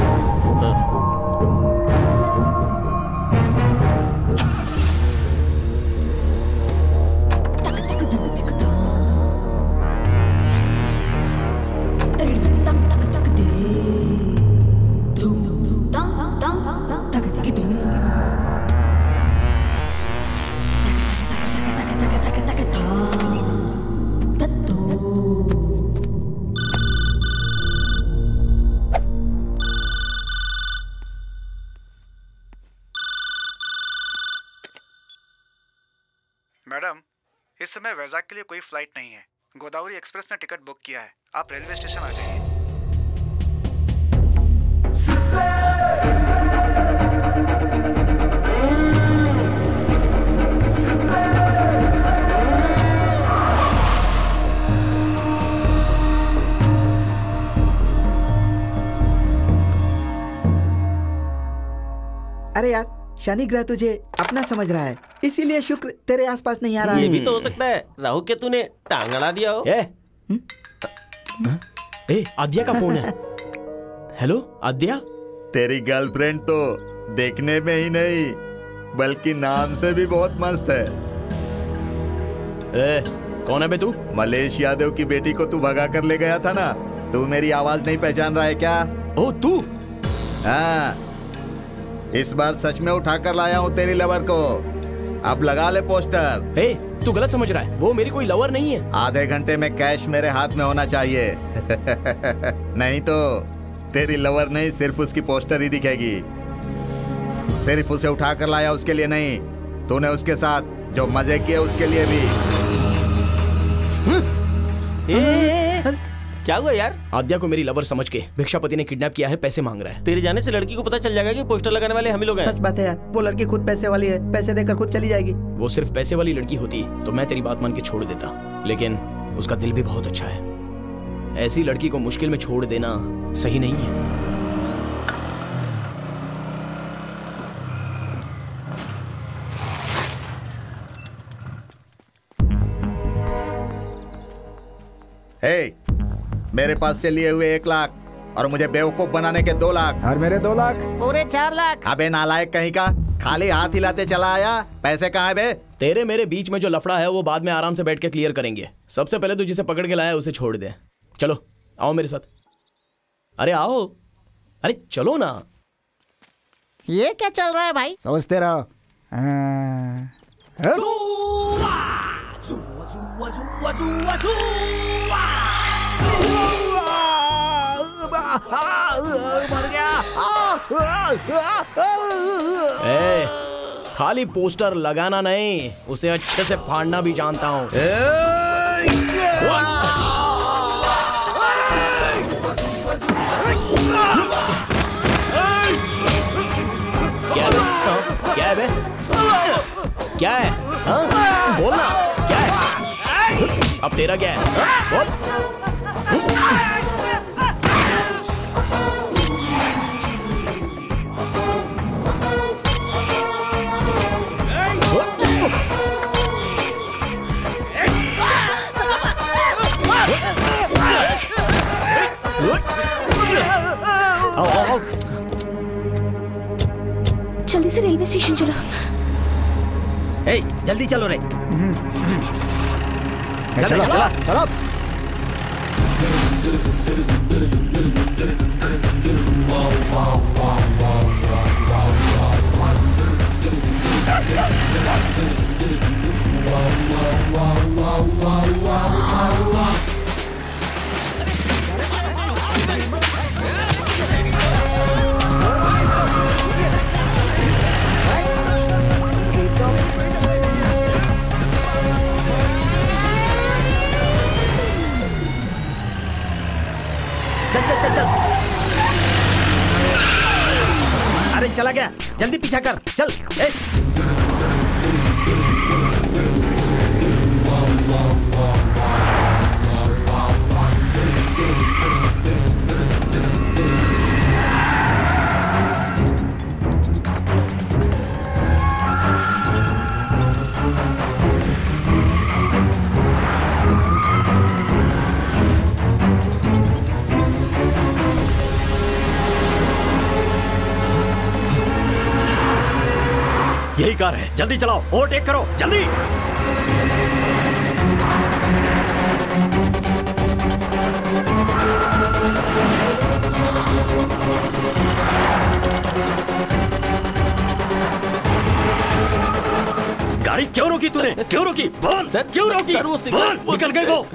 मैडम, इस समय वैजाग के लिए कोई फ्लाइट नहीं है। गोदावरी एक्सप्रेस ने टिकट बुक किया है, आप रेलवे स्टेशन आ जाइए। अरे यार, शनि ग्रह तुझे अपना समझ रहा है, इसीलिए शुक्र तेरे आसपास नहीं आ रहा है। ये भी तो हो सकता है राहु के तूने टांग अड़ा दिया हो। आद्या का फोन है। हेलो आद्या। तेरी गर्लफ्रेंड तो देखने में ही नहीं बल्कि नाम से भी बहुत मस्त है। कौन है बे तू? मलेश यादव की बेटी को तू भगा कर ले गया था ना, तू मेरी आवाज नहीं पहचान रहा है क्या? ओ तू? हाँ, इस बार सच में उठा कर लाया हूँ तेरी लवर को। अब लगा ले पोस्टर। तू गलत समझ रहा है, वो मेरी कोई लवर नहीं है। आधे घंटे में कैश मेरे हाथ में होना चाहिए। नहीं तो तेरी लवर नहीं, सिर्फ उसकी पोस्टर ही दिखेगी। सिर्फ उसे उठा कर लाया उसके लिए नहीं, तूने उसके साथ जो मजे किए उसके लिए भी। क्या हुआ यार? आद्या को मेरी लवर समझ के भिक्षापति ने किडनैप किया है, पैसे मांग रहा है। तेरे जाने से लड़की को पता चल जाएगा कि पोस्टर लगाने वाले हम ही लोग हैं। सच बात है यार, वो लड़की खुद पैसे वाली है, पैसे देकर खुद चली जाएगी। वो सिर्फ पैसे वाली लड़की होती तो मैं तेरी बात मान के छोड़ देता, लेकिन उसका दिल भी बहुत अच्छा है। ऐसी लड़की को मुश्किल में छोड़ देना सही नहीं है। मेरे पास से लिए हुए 1 लाख और मुझे बेवकूफ बनाने के 2 लाख। और मेरे 2 लाख पूरे 4 लाख। अबे नालायक कहीं का, खाली हाथ हिलाते चला आया। पैसे कहाँ है बे? तेरे मेरे बीच में जो लफड़ा है वो बाद में आराम से बैठ के क्लियर करेंगे। सबसे पहले तू जिसे पकड़ के लाया उसे छोड़ दे। चलो आओ मेरे साथ। अरे आओ, अरे चलो ना। ये क्या चल रहा है भाई? सोचते रहो। मर गया। खाली पोस्टर लगाना नहीं, उसे अच्छे से फाड़ना भी जानता हूँ। क्या है बे? क्या है? हाँ? बोलना क्या है? अब तेरा क्या है? बोल। जल्दी से रेलवे स्टेशन चलो। जल्दी चलो रे। चलो चलो चलो। गया, जल्दी पीछा कर, चल। यही कार है, जल्दी चलाओ, ओवरटेक करो, जल्दी। गाड़ी क्यों रोकी तूने? क्यों रोकी? बोल सर, क्यों रोकी? सर, वो बोल, निकल गई वो।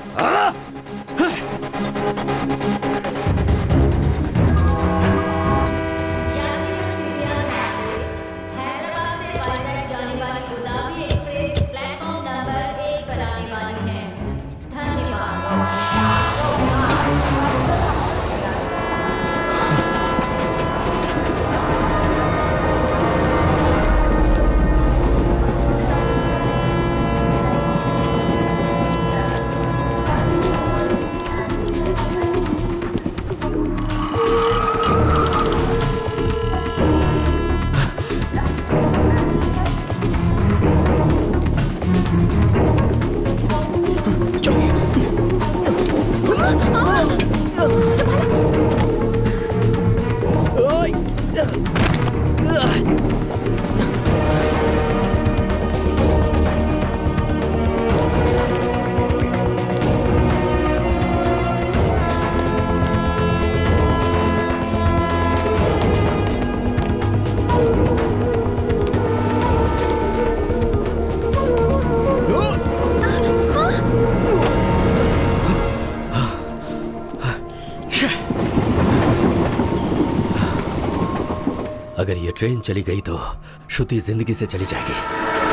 अगर ये ट्रेन चली गई तो श्रुति जिंदगी से चली जाएगी।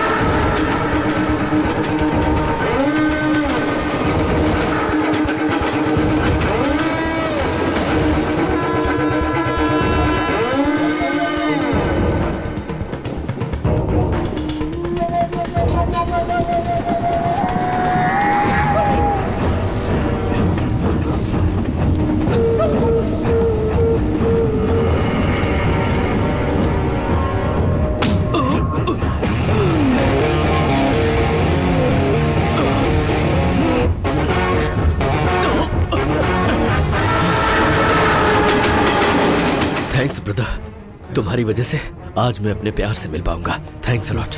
थैंक्स ब्रदर, तुम्हारी वजह से आज मैं अपने प्यार से मिल पाऊंगा। Thanks a lot.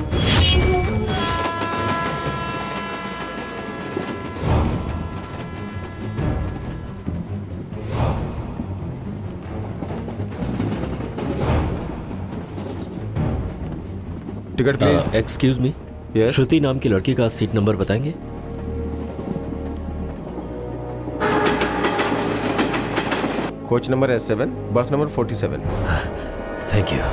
Ticket please. Excuse me, Shruti नाम की लड़की का सीट नंबर बताएंगे? Coach number S7, berth number 47। Thank you.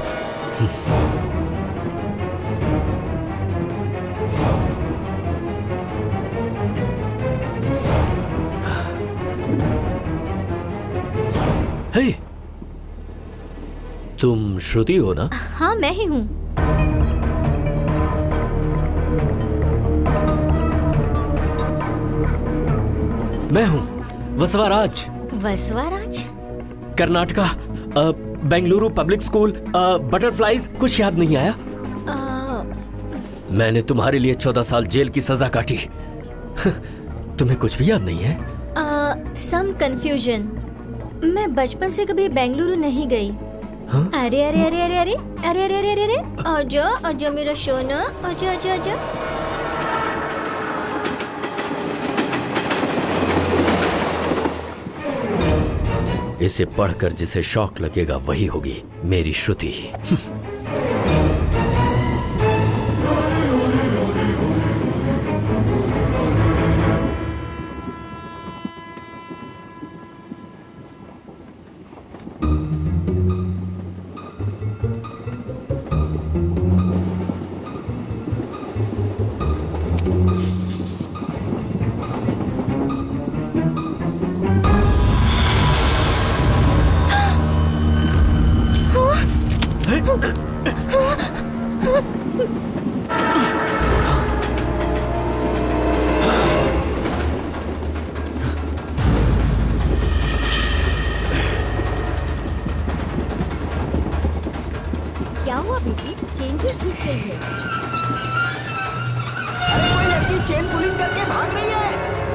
Hey, तुम श्रुति हो ना? हाँ, मैं ही हूँ। मैं हूँ Vasavaraj. Vasavaraj? Karnataka, Bengaluru public school, butterflies. कुछ याद नहीं आया? मैंने तुम्हारे लिए 14 साल जेल की सजा काटी। तुम्हें कुछ भी याद नहीं है? Some confusion. मैं बचपन से कभी बेंगलुरु नहीं गई। हाँ? अरे अरे अरे अरे अरे अरे अरे अरे अरे आजा आजा मेरा सोना, आजा आजा आजा। इसे पढ़कर जिसे शौक लगेगा वही होगी मेरी श्रुति। क्या हुआ बेटी? चेन क्यों खींच रही है? अरे कोई लड़की चेन पुलिंग करके भाग रही है।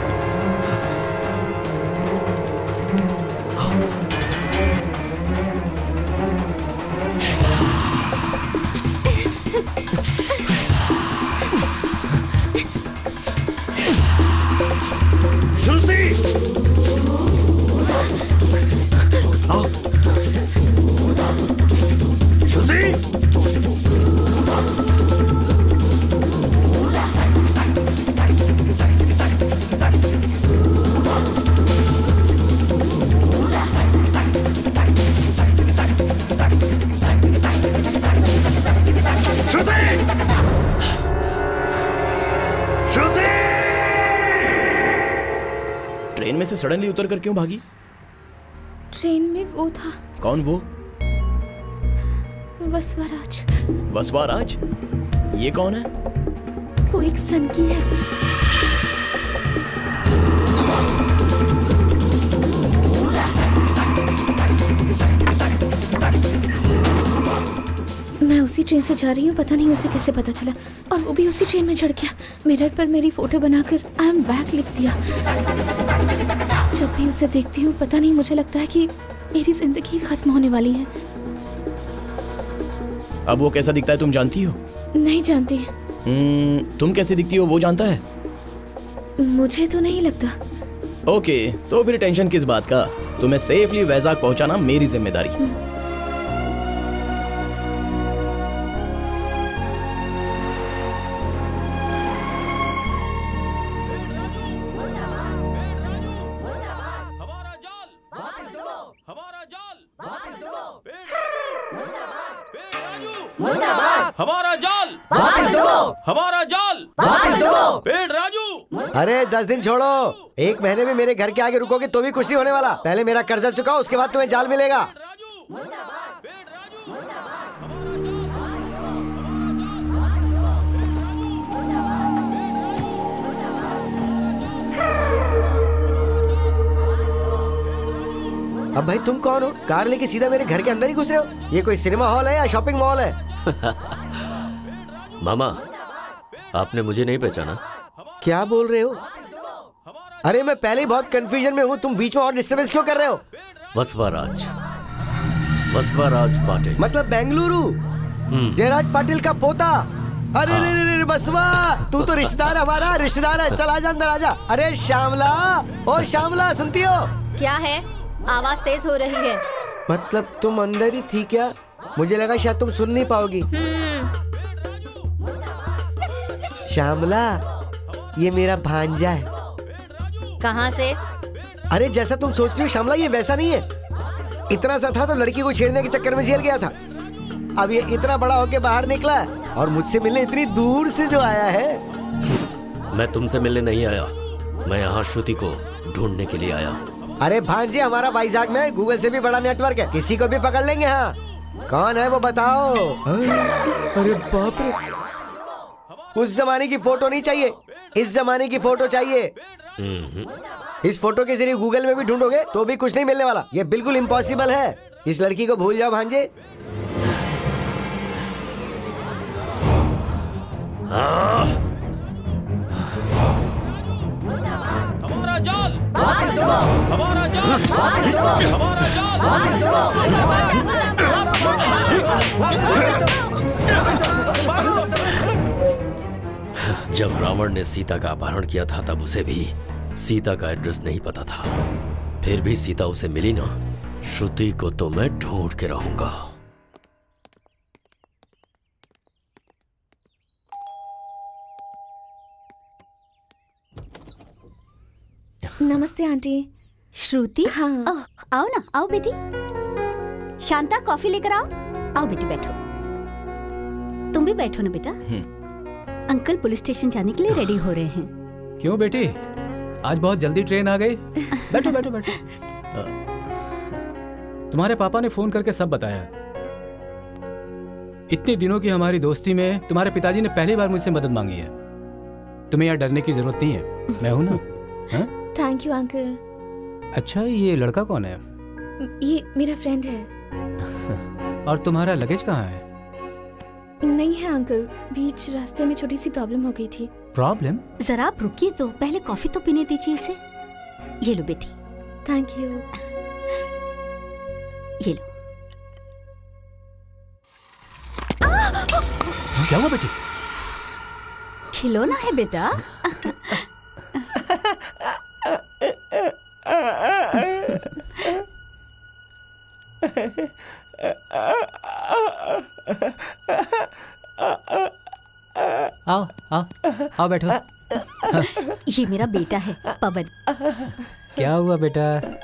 ट्रेन में से सडनली उतर कर क्यों भागी? ट्रेन में वो था। कौन वो? वसवाराज। वसवाराज? ये कौन है? वो एक सनकी है। मैं उसी ट्रेन से जा रही हूँ, पता नहीं उसे कैसे पता चला, और वो भी उसी ट्रेन में चढ़ गया। मिरर पर मेरी फोटो बनाकर आई एम बैक लिख दिया। जब भी उसे देखती हूँ पता नहीं मुझे लगता है कि मेरी जिंदगी खत्म होने वाली है। अब वो कैसा दिखता है तुम जानती हो? नहीं जानती। तुम कैसे दिखती हो वो जानता है? मुझे तो नहीं लगता। ओके, तो फिर टेंशन किस बात का? तुम्हें सेफली वैजाग पहुंचाना मेरी जिम्मेदारी। हमारा जाल, हमारा जाल, पेड़ राजू। अरे 10 दिन छोड़ो, 1 महीने में मेरे घर के आगे रुकोगे तो भी कुछ नहीं होने वाला। पहले मेरा कर्जा चुकाओ, उसके बाद तुम्हें जाल मिलेगा। अब भाई तुम कौन हो? कार लेके सीधा मेरे घर के अंदर ही घुस रहे हो? ये कोई सिनेमा हॉल है या शॉपिंग मॉल है? मामा, आपने मुझे नहीं पहचाना? क्या बोल रहे हो? अरे मैं पहले ही बहुत कंफ्यूजन में हूँ, तुम बीच में और डिस्टर्बेंस क्यों कर रहे हो? वसवाराज, वसवाराज पाटिल। मतलब बेंगलुरु? जयराज पाटिल का पोता? अरे रे रे रे बसवा, तू तो रिश्तेदार, हमारा रिश्तेदार है। चल आजा अंदर आजा। अरे श्यामला, ओ श्यामला सुनती हो? क्या है? आवाज तेज हो रही है। मतलब तुम अंदर ही थी क्या? मुझे लगा शायद तुम सुन नहीं पाओगी। श्यामला, ये मेरा भांजा है। कहाँ से? अरे जैसा तुम सोच रही हो श्यामला, ये वैसा नहीं है। इतना सा था तो लड़की को छेड़ने के चक्कर में जेल गया था। अब ये इतना बड़ा होके बाहर निकला है और मुझसे मिलने इतनी दूर से जो आया है। मैं तुमसे मिलने नहीं आया, मैं यहाँ श्रुति को ढूंढने के लिए आया। अरे भांजे, हमारा वाइजाग में गूगल से भी बड़ा नेटवर्क है, किसी को भी पकड़ लेंगे। हाँ, कौन है वो बताओ? अरे बाप रे, उस जमाने की फोटो नहीं चाहिए, इस जमाने की फोटो चाहिए। इस फोटो के जरिए गूगल में भी ढूंढोगे तो भी कुछ नहीं मिलने वाला, ये बिल्कुल इम्पॉसिबल है। इस लड़की को भूल जाओ भांजे। हमारा जाल, हमारा जाल, हमारा जब रावण ने सीता का अपहरण किया था तब उसे भी सीता का एड्रेस नहीं पता था। फिर भी सीता उसे मिली ना, श्रुति को तो मैं ढूंढ के रहूंगा। नमस्ते आंटी। श्रुति? हाँ। आओ ना, आओ बेटी। शांता, कॉफी लेकर आओ। आओ बेटी बैठो। तुम भी बैठो ना बेटा। अंकल पुलिस स्टेशन जाने के लिए रेडी हो रहे हैं। क्यों बेटी, आज बहुत जल्दी ट्रेन आ गई? बैठो बैठो बैठो। तुम्हारे पापा ने फोन करके सब बताया। इतने दिनों की हमारी दोस्ती में तुम्हारे पिताजी ने पहली बार मुझसे मदद मांगी है। तुम्हें यहाँ डरने की जरूरत नहीं है, मैं हूं ना। हाँ? Thank you uncle. अच्छा, ये लड़का कौन है? ये मेरा फ्रेंड है। और तुम्हारा लगेज कहाँ है? नहीं है अंकल, बीच रास्ते में छोटी सी प्रॉब्लम हो गई थी। प्रॉब्लम? जरा आप रुकिए तो, पहले कॉफी तो पीने दीजिए इसे। ये लो बेटी। Thank you. ये लो। क्या हुआ बेटी? खिलौना है बेटा। आओ आओ आओ बैठो। ये मेरा बेटा है पवन। क्या हुआ बेटा?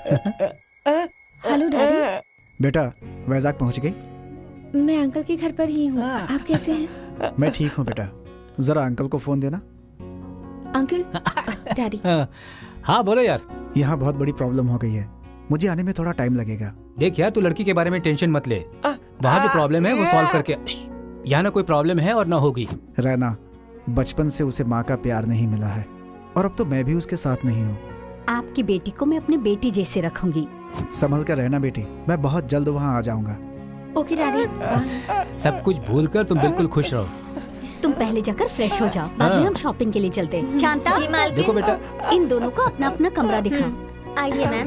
Hello daddy. बेटा वैजाग पहुंच गई? मैं अंकल के घर पर ही हूँ। आप कैसे हैं? मैं ठीक हूँ बेटा, जरा अंकल को फोन देना। अंकल। डैडी। हाँ बोलो यार। यहाँ बहुत बड़ी प्रॉब्लम हो गई है, मुझे आने में थोड़ा टाइम लगेगा। देख यार, तू लड़की के बारे में टेंशन मत ले, वहाँ जो प्रॉब्लम है वो सॉल्व करके। यहाँ ना कोई प्रॉब्लम है और ना होगी। रहना, बचपन से उसे माँ का प्यार नहीं मिला है और अब तो मैं भी उसके साथ नहीं हूँ। आपकी बेटी को मैं अपनी बेटी जैसे रखूंगी। संभल कर रहना बेटी, मैं बहुत जल्द वहाँ आ जाऊंगा। Okay daddy. सब कुछ भूलकर तुम बिल्कुल खुश रहो। तुम पहले जाकर फ्रेश हो जाओ, बाद में हम शॉपिंग के लिए चलते हैं। शांता, जी मालकिन। देखो बेटा, इन दोनों को अपना अपना कमरा दिखा। आइए मैम।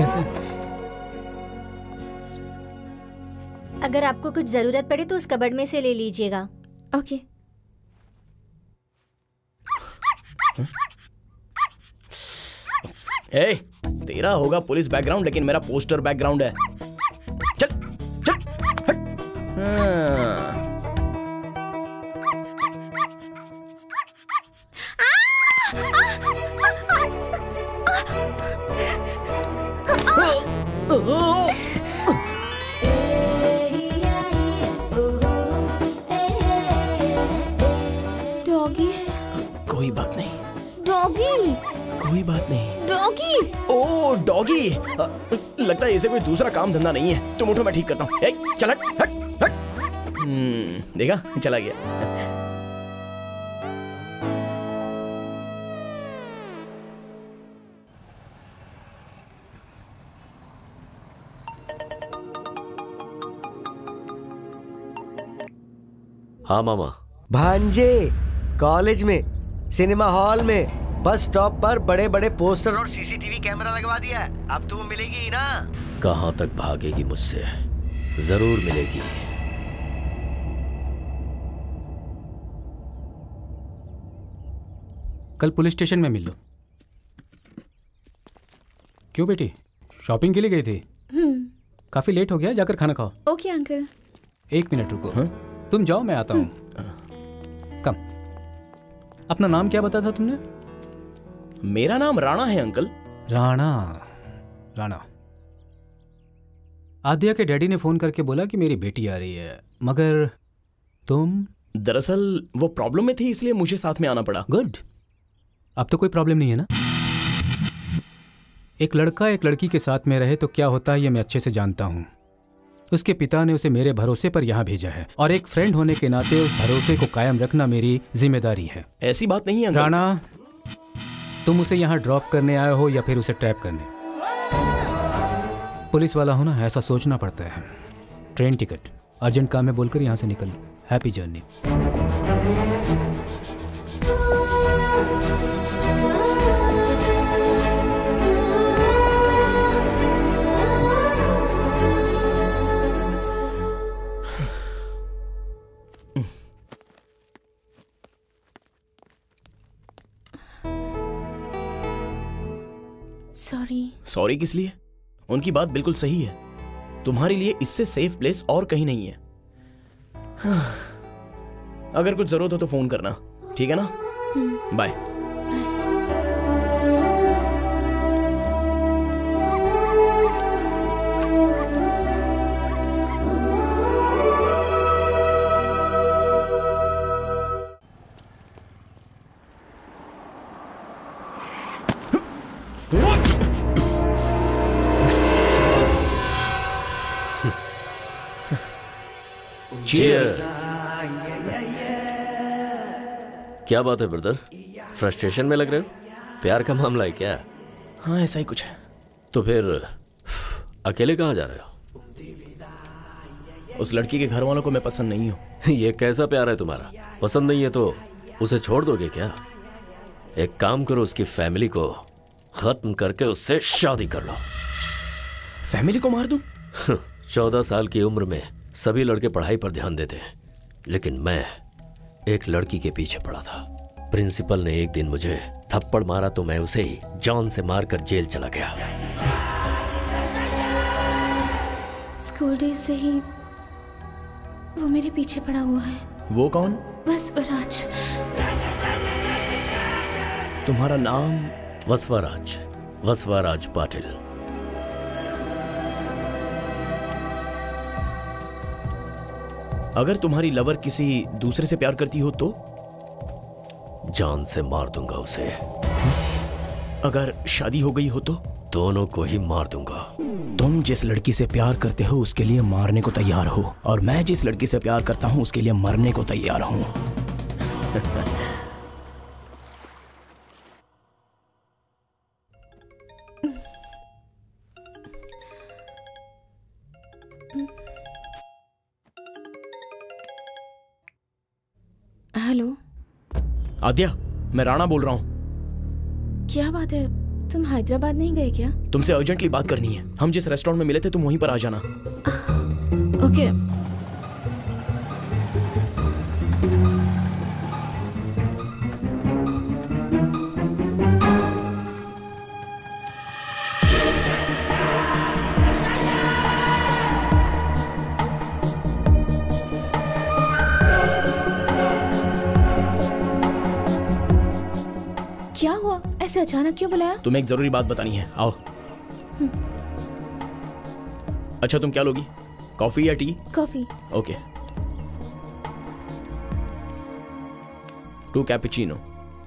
अगर आपको कुछ जरूरत पड़े तो उस कबर्ड में से ले लीजिएगा। ओके। ए, तेरा होगा पुलिस बैकग्राउंड लेकिन मेरा पोस्टर बैकग्राउंड है। चल चल हट। डॉगी। कोई बात नहीं, डॉगी। कोई बात नहीं। डॉगी। ओ डॉगी, लगता है इसे कोई दूसरा काम धंधा नहीं है। तुम उठो, मैं ठीक करता हूँ। चल हट हट हट। देखा, चला गया। हाँ मामा। भांजे, कॉलेज में, सिनेमा हॉल में, बस स्टॉप पर बड़े बड़े पोस्टर और सीसीटीवी कैमरा लगवा दिया है। अब तो वो मिलेगी ही ना। कहाँ तक भागेगी मुझसे? जरूर मिलेगी। कल पुलिस स्टेशन में मिल लो। क्यों बेटी, शॉपिंग के लिए गई थी? काफी लेट हो गया, जाकर खाना खाओ। Okay uncle. 1 मिनट रुको। तुम जाओ, मैं आता हूँ। कम। अपना नाम क्या बताया था तुमने? मेरा नाम राणा है अंकल। राणा। राणा। आद्या के डैडी ने फोन करके बोला कि मेरी बेटी आ रही है, मगर तुम? दरअसल वो प्रॉब्लम में थी, इसलिए मुझे साथ में आना पड़ा। गुड। अब तो कोई प्रॉब्लम नहीं है ना? एक लड़का एक लड़की के साथ में रहे तो क्या होता है ये मैं अच्छे से जानता हूँ। उसके पिता ने उसे मेरे भरोसे पर यहाँ भेजा है और एक फ्रेंड होने के नाते उस भरोसे को कायम रखना मेरी जिम्मेदारी है। ऐसी बात नहीं है अंकल। राणा, तुम उसे यहाँ ड्रॉप करने आए हो या फिर उसे ट्रैप करने? पुलिस वाला हो ना, ऐसा सोचना पड़ता है। ट्रेन टिकट, अर्जेंट काम है बोलकर यहाँ से निकल लो। Happy journey. सॉरी किस लिए? उनकी बात बिल्कुल सही है। तुम्हारे लिए इससे सेफ प्लेस और कहीं नहीं है। अगर कुछ जरूरत हो तो फोन करना, ठीक है ना? बाय। Cheers. क्या बात है ब्रदर, फ्रस्ट्रेशन में लग रहे हो? प्यार का मामला है क्या? हाँ ऐसा ही कुछ है। तो फिर अकेले कहाँ जा रहे हो? उस लड़की के घर वालों को मैं पसंद नहीं हूँ। ये कैसा प्यार है तुम्हारा? पसंद नहीं है तो उसे छोड़ दोगे क्या? एक काम करो, उसकी फैमिली को खत्म करके उससे शादी कर लो। फैमिली को मार दूं? 14 साल की उम्र में सभी लड़के पढ़ाई पर ध्यान देते हैं, लेकिन मैं एक लड़की के पीछे पड़ा था। प्रिंसिपल ने एक दिन मुझे थप्पड़ मारा तो मैं उसे ही जान से मारकर जेल चला गया। स्कूल डेज से ही वो मेरे पीछे पड़ा हुआ है। वो कौन? वसवराज। तुम्हारा नाम? वसवराज, वसवराज पाटिल। अगर तुम्हारी लवर किसी दूसरे से प्यार करती हो तो? जान से मार दूंगा उसे। अगर शादी हो गई हो तो? दोनों को ही मार दूंगा। तुम जिस लड़की से प्यार करते हो उसके लिए मारने को तैयार हो, और मैं जिस लड़की से प्यार करता हूं उसके लिए मरने को तैयार हूं। हेलो आद्या, मैं राणा बोल रहा हूँ। क्या बात है, तुम हैदराबाद नहीं गए क्या? तुमसे अर्जेंटली बात करनी है। हम जिस रेस्टोरेंट में मिले थे तुम वहीं पर आ जाना। ओके। क्या हुआ, ऐसे अचानक क्यों बुलाया? तुम्हें एक जरूरी बात बतानी है, आओ। अच्छा तुम क्या लोगी, कॉफी या टी? कॉफी। ओके। 2 कैपुचिनो।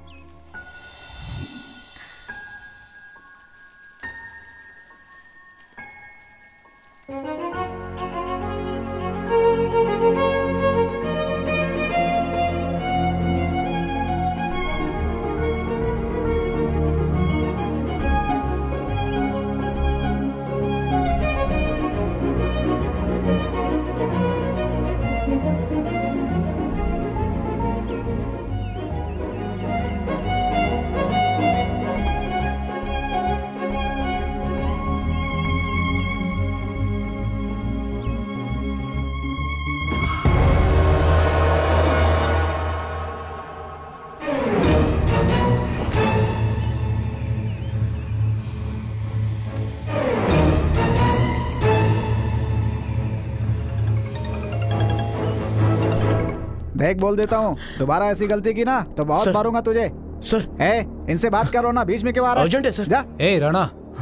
देख बोल देता हूँ, दोबारा ऐसी गलती की ना तो बहुत मारूंगा तुझे। सर इनसे बात करो ना, बीच में क्यों आ रहा है? अर्जेंट है सर। जा। राणा।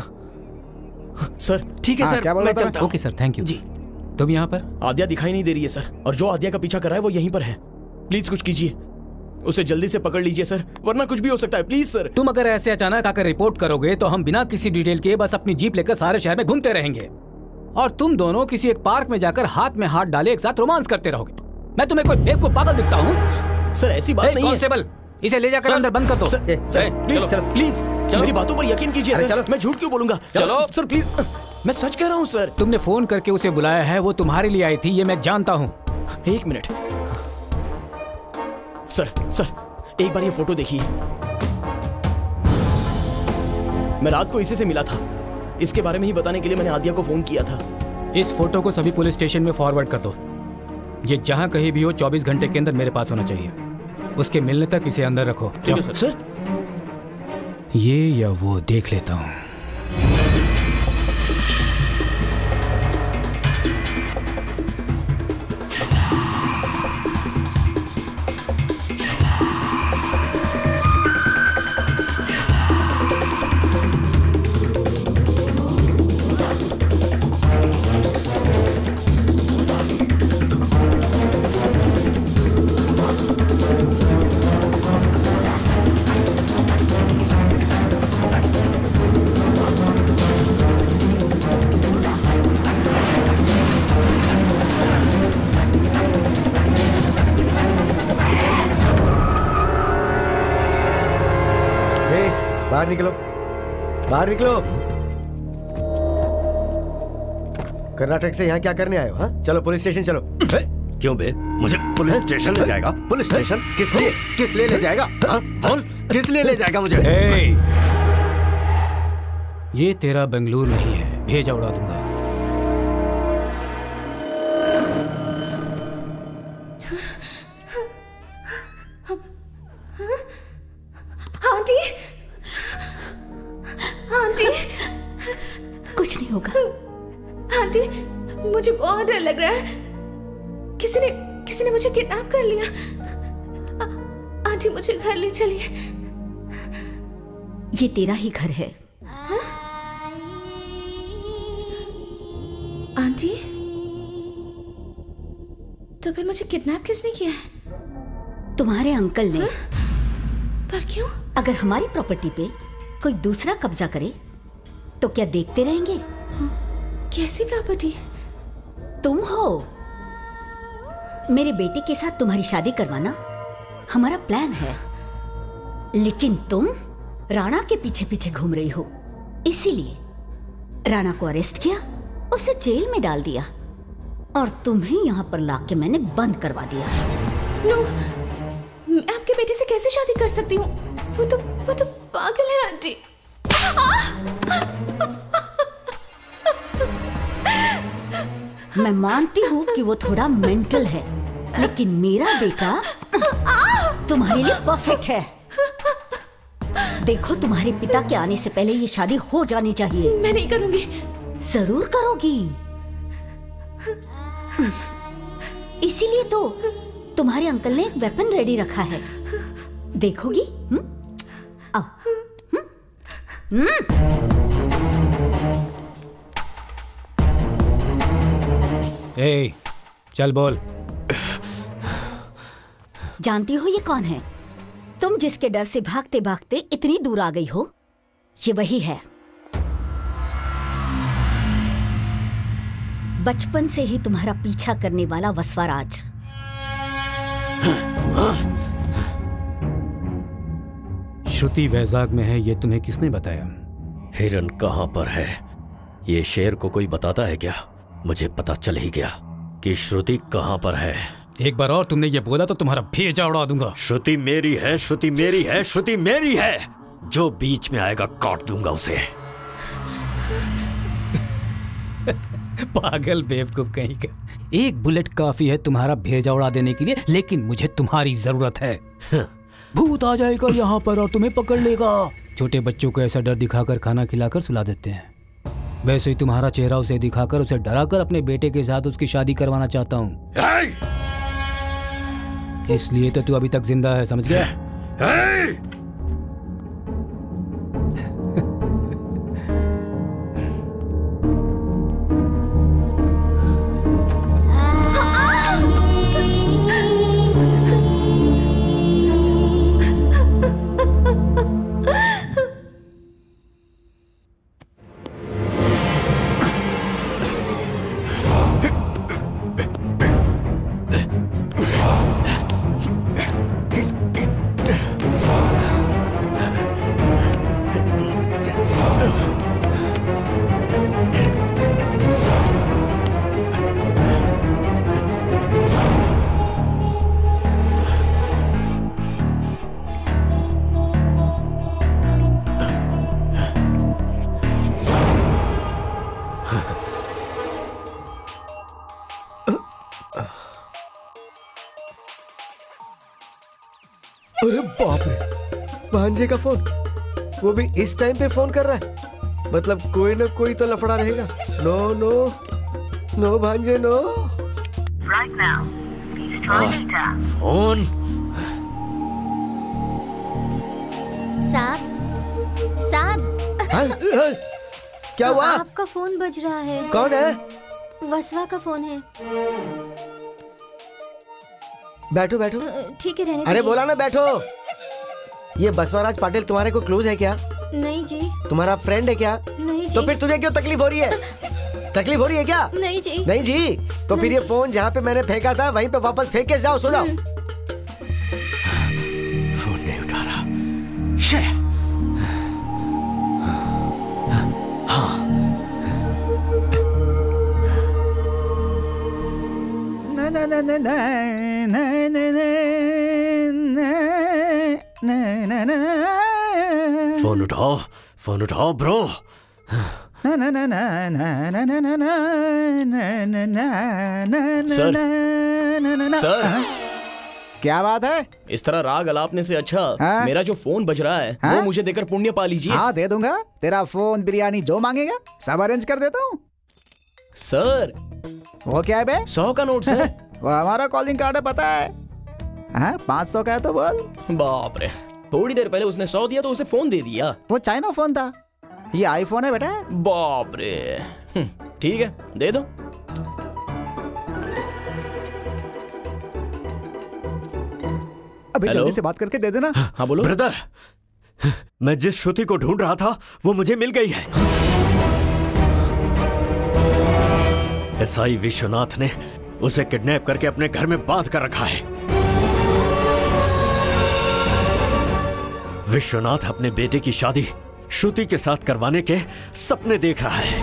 सर ठीक है सर, क्या बोल रहा था? Okay sir, thank you ji. तुम यहाँ पर? आद्या दिखाई नहीं दे रही है सर, और जो आद्या का पीछा कर रहा है वो यहीं पर है। प्लीज कुछ कीजिए, उसे जल्दी से पकड़ लीजिए सर, वरना कुछ भी हो सकता है। Please sir. तुम अगर ऐसे अचानक आकर रिपोर्ट करोगे तो हम बिना किसी डिटेल के बस अपनी जीप लेकर सारे शहर में घूमते रहेंगे, और तुम दोनों किसी एक पार्क में जाकर हाथ में हाथ डाले एक साथ रोमांस करते रहोगे। मैं तुम्हें कोई बेवकूफ पागल दिखता हूँ? सर ऐसी बात नहीं है। कांस्टेबल, इसे ले जाकर अंदर बंद कर दो। सर प्लीज मेरी बातों पर यकीन कीजिए सर, मैं झूठ क्यों बोलूंगा? चलो सर प्लीज, मैं सच कह रहा हूँ सर। तुमने फोन करके उसे बुलाया है, वो तुम्हारे लिए आई थी, ये मैं जानता हूँ। 1 मिनट सर, एक बार ये फोटो देखिए। मैं रात को इसी से मिला था, इसके बारे में ही बताने के लिए मैंने आद्या को फोन किया था। इस फोटो को सभी पुलिस स्टेशन में फॉरवर्ड कर दो। ये जहां कहीं भी हो 24 घंटे के अंदर मेरे पास होना चाहिए। उसके मिलने तक इसे अंदर रखो। ठीक है सर। ये या वो देख लेता हूँ। बाहर निकलो, बाहर निकलो। कर्नाटक से यहाँ क्या करने आए हो? हाँ, चलो पुलिस स्टेशन चलो। क्यों बे? मुझे पुलिस स्टेशन ले जाएगा? पुलिस स्टेशन किस लिए ले जाएगा? हाँ? बोल, किस लिए ले जाएगा मुझे? ये तेरा बेंगलुरु नहीं है, भेजा उड़ा दूंगा। आंटी, आंटी, कुछ नहीं होगा। आंटी, मुझे बहुत डर लग रहा है। किसी ने मुझे किडनैप कर लिया। आंटी, मुझे घर ले चलिए। ये तेरा ही घर है। हाँ? आंटी, तो फिर मुझे किडनैप किसने किया है? तुम्हारे अंकल ने। पर क्यों? अगर हमारी प्रॉपर्टी पे कोई दूसरा कब्जा करे तो क्या देखते रहेंगे? कैसी प्रॉपर्टी? तुम हो। मेरे बेटे के साथ तुम्हारी शादी करवाना हमारा प्लान है, लेकिन तुम राणा के पीछे पीछे घूम रही हो। इसीलिए राणा को अरेस्ट किया, उसे जेल में डाल दिया और तुम्हें यहाँ पर लाके मैंने बंद करवा दिया। नो, मैं आपके बेटे से कैसे शादी कर सकती हूँ? वो तो पागल है आंटी। मैं मानती हूँ कि वो थोड़ा मेंटल है, लेकिन मेरा बेटा तुम्हारे लिए परफेक्ट है। देखो, तुम्हारे पिता के आने से पहले ये शादी हो जानी चाहिए। मैं नहीं करूंगी। जरूर करोगी। इसीलिए तो तुम्हारे अंकल ने एक वेपन रेडी रखा है। देखोगी? आओ। ए, चल बोल। जानती हो ये कौन है? तुम जिसके डर से भागते भागते इतनी दूर आ गई हो, ये वही है। बचपन से ही तुम्हारा पीछा करने वाला वसवाराज। श्रुति वैजाग में है, ये तुम्हें किसने बताया? हिरन कहाँ पर है? ये शेर को कोई बताता है क्या? मुझे पता चल ही गया कि श्रुति कहाँ पर है। एक बार और तुमने ये बोला तो तुम्हारा भेजा उड़ा दूंगा। श्रुति मेरी है, श्रुति मेरी है, श्रुति मेरी है। जो बीच में आएगा काट दूंगा उसे। पागल बेवकूफ कहीं का। एक बुलेट काफी है तुम्हारा भेजा उड़ा देने के लिए, लेकिन मुझे तुम्हारी जरूरत है। भूत आ जाएगा यहाँ पर और तुम्हें पकड़ लेगा। छोटे बच्चों को ऐसा डर दिखाकर खाना खिलाकर सुला देते हैं, वैसे ही तुम्हारा चेहरा उसे दिखाकर उसे डराकर अपने बेटे के साथ उसकी शादी करवाना चाहता हूँ। इसलिए तो तू अभी तक जिंदा है, समझ गया? अरे बाप रे, भांजे का फोन, वो भी इस टाइम पे फोन कर रहा है। मतलब कोई ना कोई तो लफड़ा रहेगा। नो नो नो भांजे नो। फोन। साहब, क्या हुआ? आपका फोन बज रहा है। कौन है? वसवा का फोन है। बैठो बैठो। ठीक है, रहने अरे बोला ना बैठो। ये बसवराज पाटिल तुम्हारे को क्लोज है क्या? नहीं जी। तुम्हारा फ्रेंड है क्या? नहीं जी। तो फिर तुझे क्यों तकलीफ हो रही है? तकलीफ हो रही है क्या? नहीं जी। नहीं जी, तो फिर ये फोन जहाँ पे मैंने फेंका था वहीं पे वापस फेंक के जाओ, सो जाओ। फोन नहीं उठा रहा। फोन उठाओ ब्रो। सर क्या बात है? इस तरह राग अलापने से अच्छा मेरा जो फोन बज रहा है वो मुझे देकर पुण्य पा लीजिए। हाँ दे दूंगा। तेरा फोन बिरयानी जो मांगेगा सब अरेंज कर देता हूँ। सर वो क्या है बे? 100 का नोट सर। वो हमारा कॉलिंग कार्ड है पता है। 500 का है तो बोल। बाप रे, थोड़ी देर पहले उसने 100 दिया तो उसे फोन दे दिया। वो चाइना फोन था, ये आईफोन है बेटा। बाप रे, ठीक है दे दो। अबे जल्दी से बात करके दे देना। हाँ बोलो। ब्रदर, मैं जिस श्रुति को ढूंढ रहा था वो मुझे मिल गई है। एसआई विश्वनाथ ने उसे किडनैप करके अपने घर में बांध कर रखा है। विश्वनाथ अपने बेटे की शादी श्रुति के साथ करवाने के सपने देख रहा है।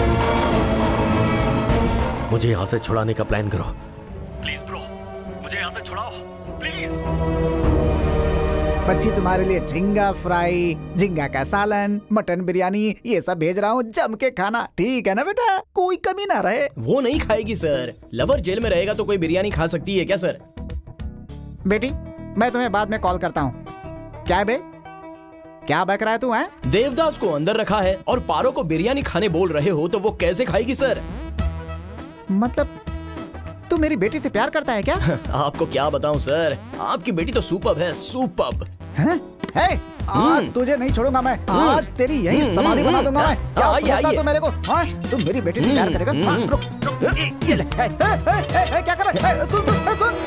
मुझे यहां से छुड़ाने का प्लान करो प्लीज ब्रो, मुझे यहां से छुड़ाओ प्लीज। बच्ची तुम्हारे लिए झींगा फ्राई, झींगा का सालन, मटन बिरयानी ये सब भेज रहा हूँ, जम के खाना, ठीक है ना बेटा? कोई कमी ना रहे। वो नहीं खाएगी सर, लवर जेल में रहेगा तो कोई बिरयानी खा सकती है क्या सर? बेटी मैं तुम्हें बाद में कॉल करता हूँ। क्या है बे, क्या बक रहा है तू? है देवदास को अंदर रखा है और पारो को बिरयानी खाने बोल रहे हो तो वो कैसे खाएगी सर? मतलब तू मेरी बेटी से प्यार करता है क्या? आपको क्या बताऊं सर, आपकी बेटी तो सुपर्ब है, सुपर्ब। आज तुझे नहीं छोड़ूंगा मैं, आज तेरी यही समाधि बना दूंगा मैं। क्या समझता तू मेरे को? तू मेरी बेटी से प्यार करेगा? ये ले, क्या कर रहा है? सुन।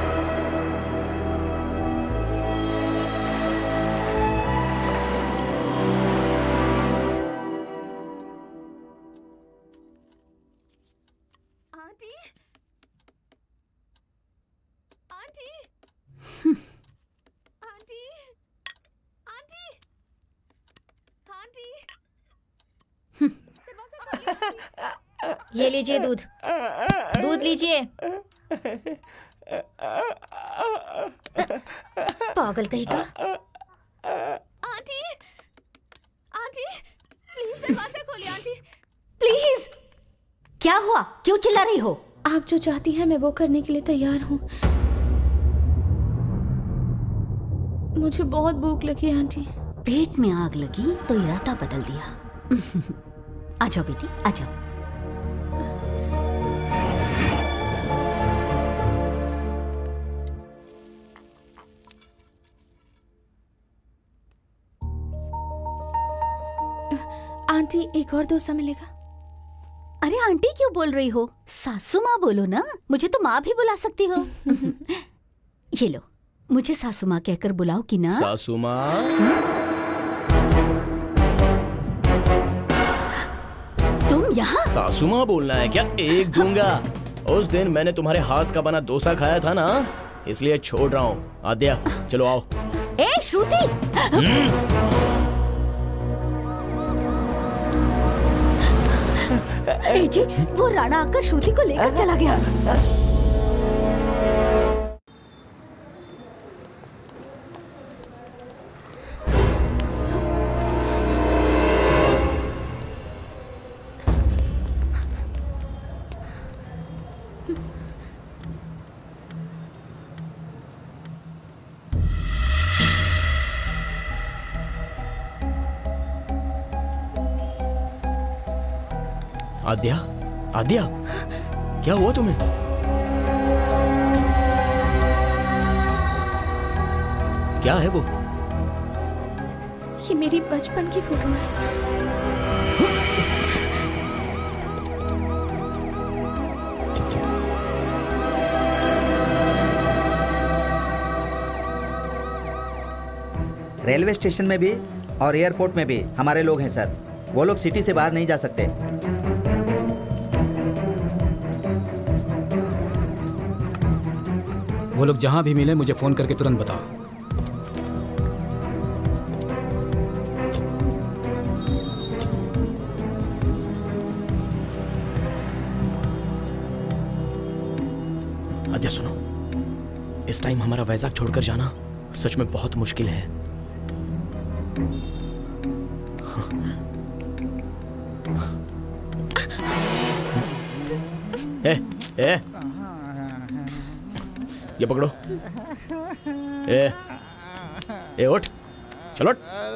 ये लीजिए दूध, दूध लीजिए। पागल कहीं का। आंटी, आंटी, प्लीज दरवाजा खोलिए आंटी, प्लीज। क्या हुआ? क्यों चिल्ला रही हो? आप जो चाहती हैं मैं वो करने के लिए तैयार हूँ। मुझे बहुत भूख लगी आंटी। पेट में आग लगी तो इरादा बदल दिया। आ जाओ बेटी, आ जाओ। आंटी एक और डोसा मिलेगा? अरे आंटी क्यों बोल रही हो? सासू माँ बोलो ना, मुझे तो माँ भी बुला सकती हो। ये लो, मुझे सासू माँ कहकर बुलाओ कि ना? सासू माँ। तुम यहाँ? सासू माँ बोलना है क्या? एक दूंगा। उस दिन मैंने तुम्हारे हाथ का बना डोसा खाया था ना, इसलिए छोड़ रहा हूँ। आद्या चलो आओ। ए श्रुति, ए जी, वो राणा आकर श्रुति को लेकर चला गया। आद्या, आद्या, क्या हुआ तुम्हें? क्या है वो? ये मेरी बचपन की फोटो है। रेलवे स्टेशन में भी और एयरपोर्ट में भी हमारे लोग हैं सर। वो लोग सिटी से बाहर नहीं जा सकते। वो लोग जहां भी मिले मुझे फोन करके तुरंत बताओ। इस टाइम हमारा वैजाग छोड़कर जाना सच में बहुत मुश्किल है। ए, ये पकड़ो। ए उठ, चलो।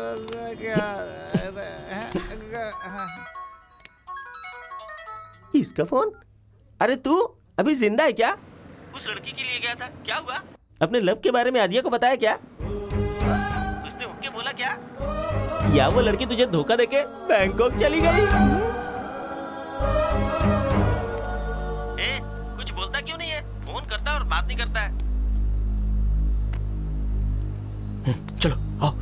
इसका फोन? अरे तू अभी जिंदा है क्या? उस लड़की के लिए गया था, क्या हुआ? अपने लव के बारे में आदिया को बताया क्या? उसने होके बोला क्या? या वो लड़की तुझे धोखा देके बैंकॉक चली गई? कुछ बोलता क्यों नहीं है? फोन करता और बात नहीं करता है। चलो आओ।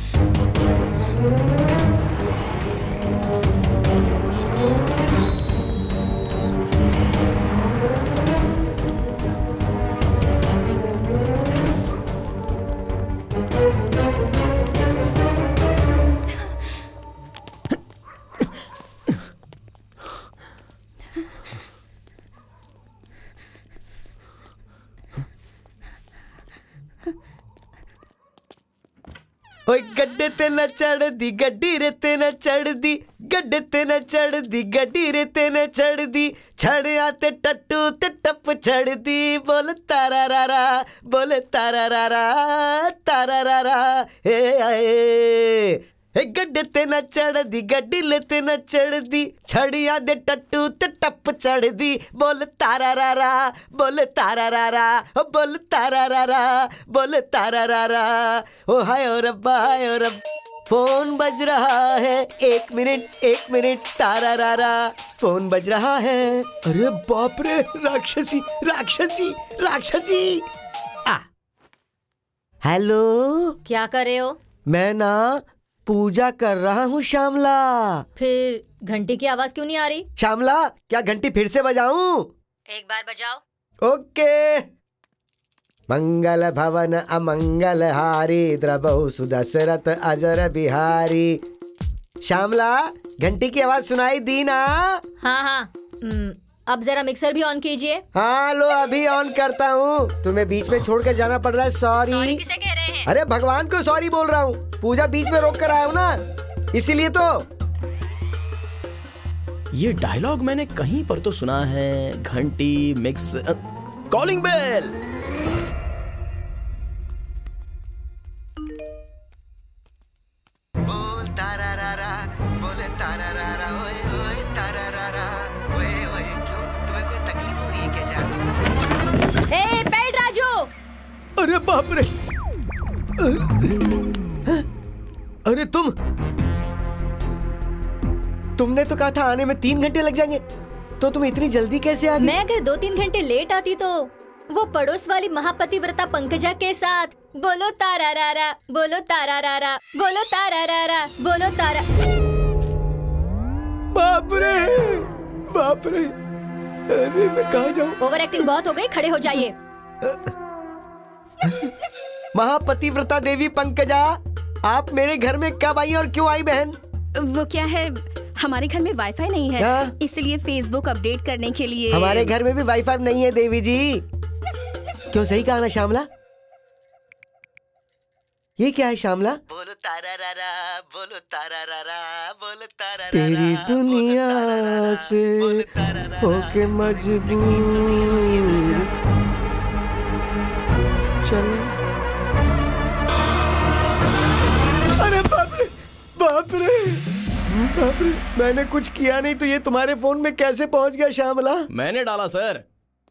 ओए गड्ढे ते न चढ़ दी गड्डी रे ते न चढ़ दी, गड्ढे ते न चढ़ दी गड्डी रे ते न चढ़ दी, छड़िया ते टट्टू ते टप चढ़ दी, बोल तारा रा रा, बोल तारा रा रा, तारा रा रा, हे आए। गड्ढे ते न चढ़ दी गड्डी ले ते न चढ़ दी, छड़िया दे टट्टू ते टप चढ़ दी, बोल तारा रा रा, बोल तारा रा रा, बोल तारा रा रा, बोल तारा रा रा। ओ हाय ओ रब्बा, हाय ओ रब, फोन बज रहा है, एक मिनट तारा रा रा, फोन बज रहा है। अरे बाप रे, राक्षसी राक्षसी राक्षसी। हेलो, क्या कर रहे हो? मैं ना पूजा कर रहा हूँ श्यामला। फिर घंटी की आवाज क्यों नहीं आ रही? श्यामला, क्या घंटी फिर से बजाऊं? एक बार बजाओ। ओके। मंगल भवन अमंगल हारी, द्रवहु सुदशरथ अजर बिहारी। श्यामला, घंटी की आवाज सुनाई दी ना? हाँ। अब जरा मिक्सर भी ऑन कीजिए। हाँ लो, अभी ऑन करता हूँ। तुम्हें बीच में छोड़ कर जाना पड़ रहा है, सॉरी। किसे कह रहे हैं? अरे भगवान को सॉरी बोल रहा हूँ, पूजा बीच में रोक कर आया हूँ ना, इसीलिए तो। ये डायलॉग मैंने कहीं पर तो सुना है। घंटी, मिक्स, कॉलिंग बेल। बोल तारा रा रा, बोले तारा रा रा, ओए ओए तारा रा रा, ओए ओए। क्यों, तुम्हें कोई तकलीफ हो रही है क्या जान? ए पेड़ राजू। अरे बाप रे, अरे तुमने तो कहा था आने में 3 घंटे लग जाएंगे, तो तुम इतनी जल्दी कैसे आ गई? मैं अगर 2-3 घंटे लेट आती तो वो पड़ोस वाली महापतिव्रता पंकजा के साथ बोलो तारा रा रा, बोलो तारा रा रा, बोलो तारा रा रा, बोलो तारा। बाप रे, बाप रे, अरे मैं कहाँ जाऊँ? ओवर एक्टिंग बहुत हो गई, खड़े हो जाइए। महापतिव्रता देवी पंकजा, आप मेरे घर में कब आई और क्यों आई बहन? वो क्या है, हमारे घर में वाईफाई नहीं है, इसलिए फेसबुक अपडेट करने के लिए। हमारे घर में भी वाईफाई नहीं है देवी जी। क्यों, सही कहा ना श्यामला? ये क्या है श्यामला? बोलो तारा रा रा, बोलो तारा रा रा, बोलो तारा रा रा, तेरी दुनिया से होके मजबूर चल। अरे बाप रे, बाप रे, बाप रे, मैंने कुछ किया नहीं तो ये तुम्हारे फोन में कैसे पहुंच गया श्यामला? मैंने डाला सर।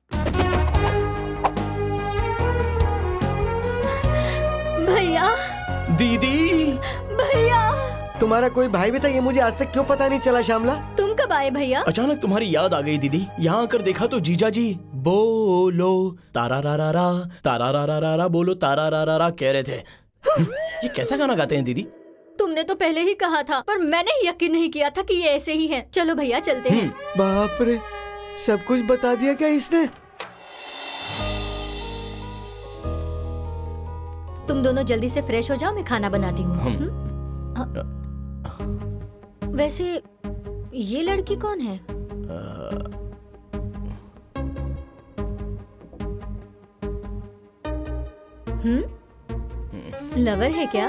भैया, दीदी, भैया, तुम्हारा कोई भाई भी था, ये मुझे आज तक क्यों पता नहीं चला श्यामला? तुम कब आए भैया? अचानक तुम्हारी याद आ गई दीदी। यहाँ आकर देखा तो जीजा जी बोलो तारा रा रा रा, तारा रा रा रा रा, बोलो तारा रा रा रा कह रहे थे। ये कैसा गाना गाते हैं दीदी? तुमने तो पहले ही कहा था, पर मैंने यकीन नहीं किया था कि ये ऐसे ही हैं। चलो भैया चलते हैं। बाप रे, सब कुछ बता दिया क्या इसने? तुम दोनों जल्दी से फ्रेश हो जाओ, मैं खाना बनाती हूँ। वैसे ये लड़की कौन है? लवर है क्या?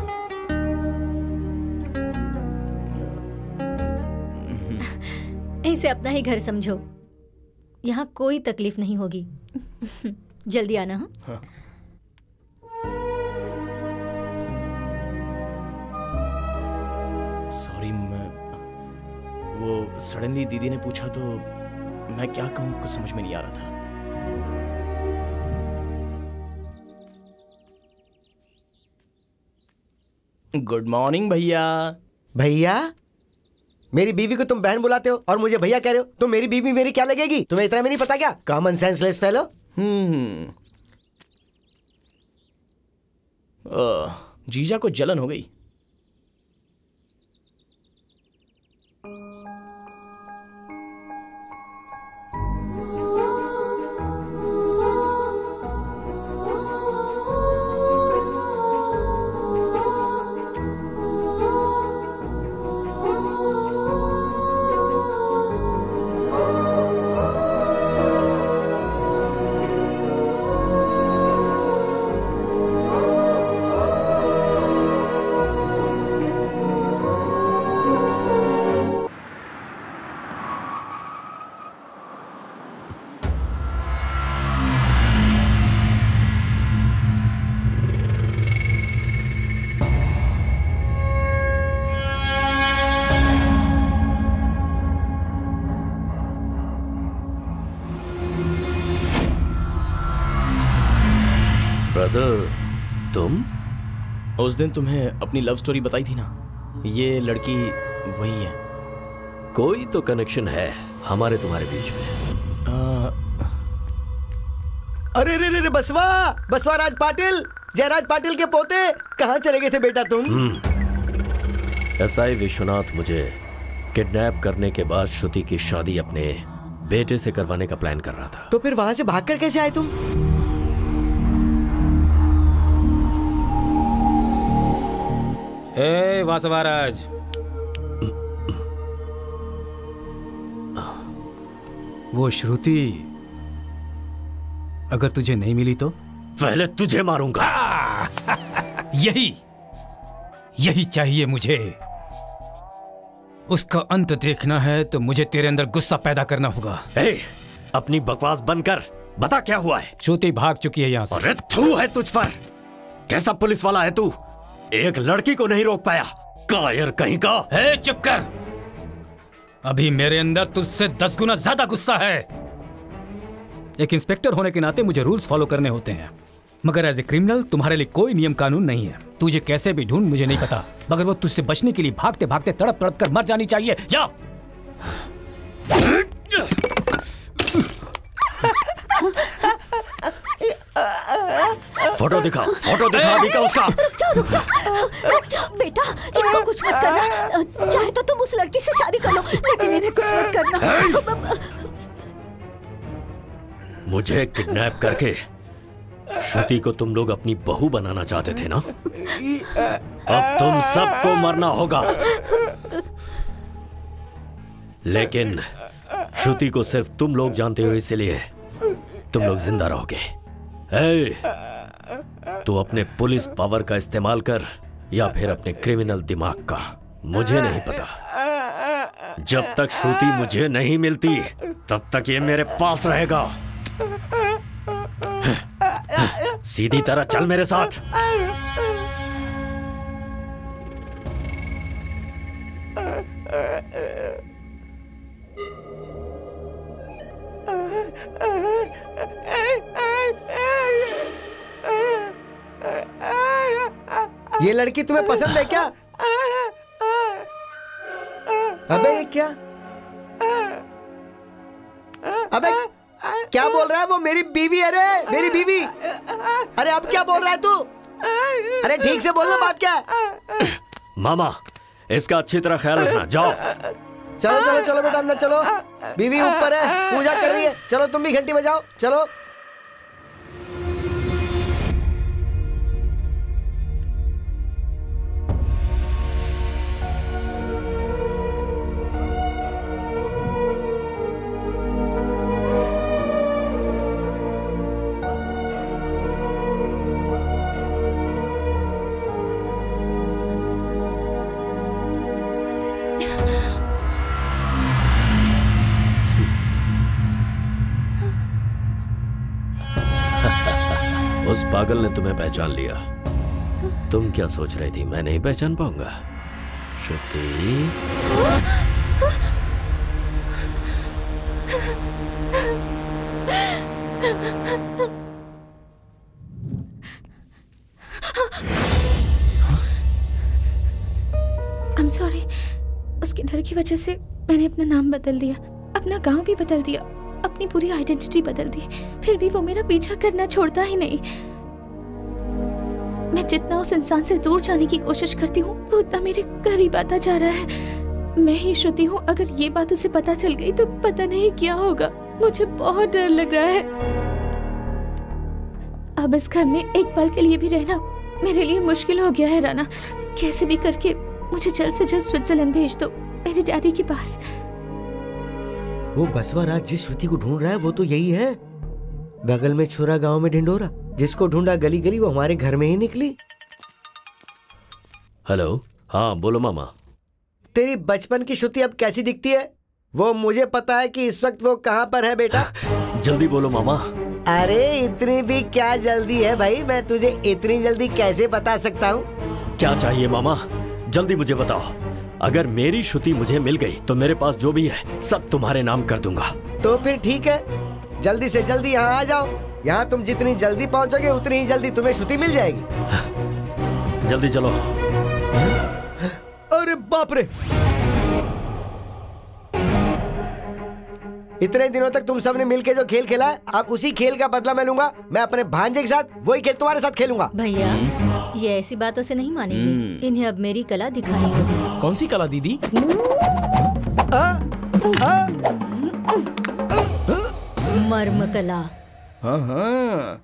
इसे अपना ही घर समझो, यहाँ कोई तकलीफ नहीं होगी। जल्दी आना। हाँ? सॉरी, मैं वो सडनली दीदी ने पूछा तो मैं क्या कहूँ कुछ समझ में नहीं आ रहा था। गुड मॉर्निंग भैया। भैया? मेरी बीवी को तुम बहन बुलाते हो और मुझे भैया कह रहे हो? तुम मेरी बीवी मेरी क्या लगेगी? तुम्हें इतना भी नहीं पता क्या? Common senseless fellow. जीजा को जलन हो गई। तुम उस दिन तुम्हें अपनी लव स्टोरी बताई थी ना, ये लड़की वही है। कोई तो कनेक्शन है हमारे तुम्हारे बीच में। अरे रे रे बसवा राज पाटिल, जयराज पाटिल के पोते, कहाँ चले गए थे बेटा तुम? एसआई विश्वनाथ मुझे किडनैप करने के बाद श्रुति की शादी अपने बेटे से करवाने का प्लान कर रहा था। तो फिर वहां से भागकर कैसे आए तुम? ए वासवाराज, वो श्रुति अगर तुझे नहीं मिली तो पहले तुझे मारूंगा। यही चाहिए मुझे। उसका अंत देखना है तो मुझे तेरे अंदर गुस्सा पैदा करना होगा। अपनी बकवास बंद कर, बता क्या हुआ है? श्रुति भाग चुकी है यहाँ से। अरे थू है तुझ पर, कैसा पुलिस वाला है तू? एक लड़की को नहीं रोक पाया, कायर कहीं का। चुप कर, अभी मेरे अंदर तुझसे 10 गुना ज्यादा गुस्सा है। एक इंस्पेक्टर होने के नाते मुझे रूल्स फॉलो करने होते हैं, मगर एज ए क्रिमिनल तुम्हारे लिए कोई नियम कानून नहीं है। तुझे कैसे भी ढूंढ मुझे नहीं पता, मगर वो तुझसे बचने के लिए भागते भागते तड़प तड़प कर मर जानी चाहिए। जा। फोटो दिखा अभी का उसका। रुक जाओ बेटा, इनको कुछ मत करना। चाहे तो तुम उस लड़की से शादी कर लो, लेकिन इन्हें कुछ मत करना। मुझे किडनैप करके श्रुति को तुम लोग अपनी बहू बनाना चाहते थे ना? अब तुम सबको मरना होगा, लेकिन श्रुति को सिर्फ तुम लोग जानते हो, इसलिए तुम लोग जिंदा रहोगे। तू अपने पुलिस पावर का इस्तेमाल कर या फिर अपने क्रिमिनल दिमाग का, मुझे नहीं पता। जब तक श्रुति मुझे नहीं मिलती तब तक ये मेरे पास रहेगा। सीधी तरह चल मेरे साथ। ये लड़की तुम्हें पसंद है क्या? अबे ये क्या? अबे क्या बोल रहा है वो? मेरी बीवी है रे, मेरी बीवी। अरे अब क्या बोल रहा है तू? अरे ठीक से बोलना, बात क्या है? मामा, इसका अच्छी तरह ख्याल रखना। जाओ चलो चलो चलो बेटा, अंदर चलो। बीवी ऊपर है, पूजा कर रही है। चलो तुम भी घंटी बजाओ, चलो। पागल ने तुम्हें पहचान लिया। तुम क्या सोच रही थी मैं नहीं पहचान पाऊंगा? श्रुति, I'm sorry। उसके डर की वजह से मैंने अपना नाम बदल दिया, अपना गांव भी बदल दिया, अपनी पूरी आइडेंटिटी बदल दी। फिर भी वो मेरा पीछा करना छोड़ता ही नहीं। मैं जितना उस इंसान से दूर जाने की कोशिश करती हूँ वो उतना मेरे करीब आता जा रहा है। मैं ही श्रुति हूँ। अगर ये बात उसे पता चल गई तो पता नहीं क्या होगा। मुझे बहुत डर लग रहा है। अब इस घर में एक पल के लिए भी रहना मेरे लिए मुश्किल हो गया है। राना, कैसे भी करके मुझे जल्द से जल्द स्विट्जरलैंड भेज दो, मेरे डैडी के पास। वो बसवा राज जिस श्रुति को ढूंढ रहा है वो तो यही है। बगल में छुरा, गांव में ढिंडोरा। जिसको ढूंढा गली गली वो हमारे घर में ही निकली। हेलो। हाँ बोलो मामा। तेरी बचपन की श्रुति अब कैसी दिखती है वो मुझे पता है कि इस वक्त वो कहाँ पर है बेटा। जल्दी बोलो मामा। अरे इतनी भी क्या जल्दी है भाई, मैं तुझे इतनी जल्दी कैसे बता सकता हूँ। क्या चाहिए मामा, जल्दी मुझे बताओ। अगर मेरी श्रुति मुझे मिल गई तो मेरे पास जो भी है सब तुम्हारे नाम कर दूंगा। तो फिर ठीक है, जल्दी से जल्दी यहाँ आ जाओ। यहाँ तुम जितनी जल्दी पहुँचोगे उतनी ही जल्दी तुम्हें श्रुति मिल जाएगी। जल्दी चलो। अरे बाप रे, इतने दिनों तक तुम सबने मिलके जो खेल खेला है अब उसी खेल का बदला मैं लूंगा। मैं अपने भांजे के साथ वही खेल तुम्हारे साथ खेलूंगा। भैया ये ऐसी बातों से नहीं मानेंगे। इन्हें अब मेरी कला दिखानी होगी। कौन सी कला दीदी? मर्म कला। हाँ हाँ।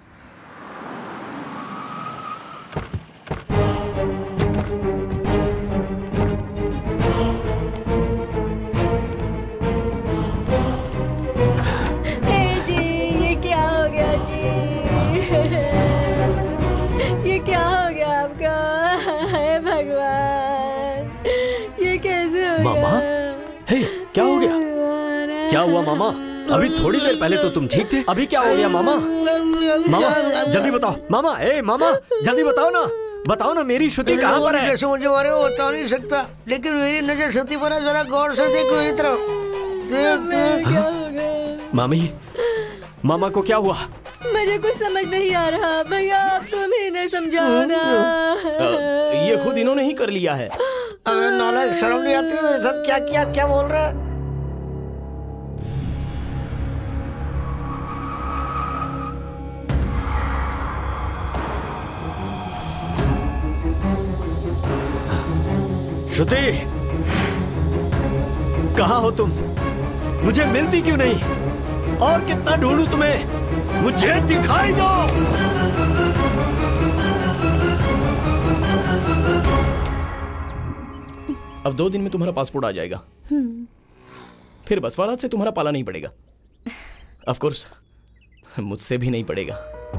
क्या हो गया? क्या हुआ मामा? अभी थोड़ी देर पहले तो तुम ठीक थे, अभी क्या हो गया मामा? मामा जल्दी बताओ। मामा, ए मामा जल्दी बताओ ना, बताओ ना मेरी श्रुति कहाँ पर है? जैसे मुझे मारे वो बता नहीं सकता, लेकिन मेरी नजर श्रुति पर है। जरा गौर से देखो मेरी तरफ। मामी, मामा को क्या हुआ? मुझे कुछ समझ नहीं आ रहा भैया, आप तुम ही इन्हें समझाओ ना। ये खुद इन्होंने ही कर लिया है। अबे नालायक, शर्म नहीं आती मेरे साथ क्या किया? क्या बोल रहा है? श्रुति, कहाँ हो तुम? मुझे मिलती क्यों नहीं? और कितना ढूंढूं तुम्हें? मुझे दिखाई दो। अब 2 दिन में तुम्हारा पासपोर्ट आ जाएगा। फिर बसवाराज से तुम्हारा पाला नहीं पड़ेगा। ऑफ कोर्स मुझसे भी नहीं पड़ेगा।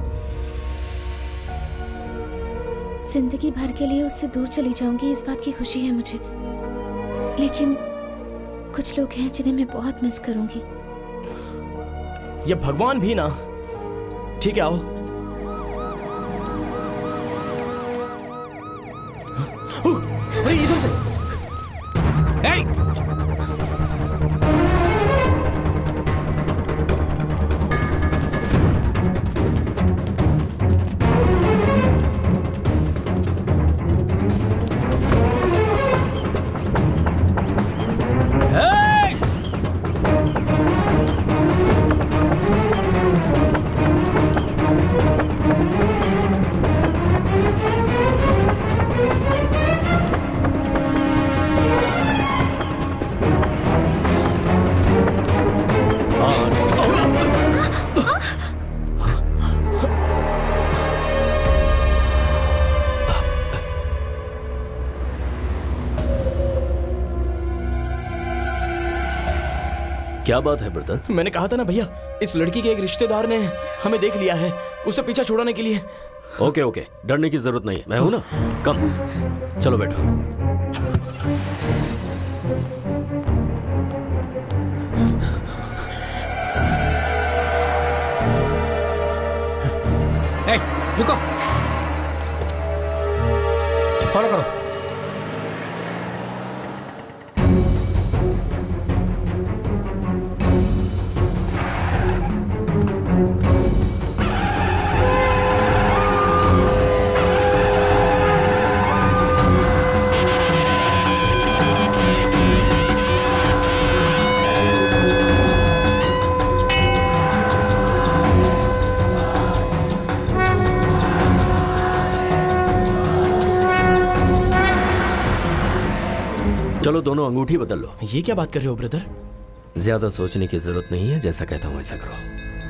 जिंदगी भर के लिए उससे दूर चली जाऊंगी, इस बात की खुशी है मुझे। लेकिन कुछ लोग हैं जिन्हें मैं बहुत मिस करूंगी। ये भगवान भी ना। ठीक है आओ। अरे इधर से। क्या बात है ब्रदर? मैंने कहा था ना भैया, इस लड़की के एक रिश्तेदार ने हमें देख लिया है, उसे पीछा छुड़ाने के लिए। ओके ओके, डरने की जरूरत नहीं है, मैं हूं ना। कम, चलो बैठो। रुको, फॉलो करो। चलो दोनों अंगूठी बदल लो। ये क्या बात कर रहे हो ब्रदर? ज्यादा सोचने की जरूरत नहीं है, जैसा कहता हूं वैसा करो।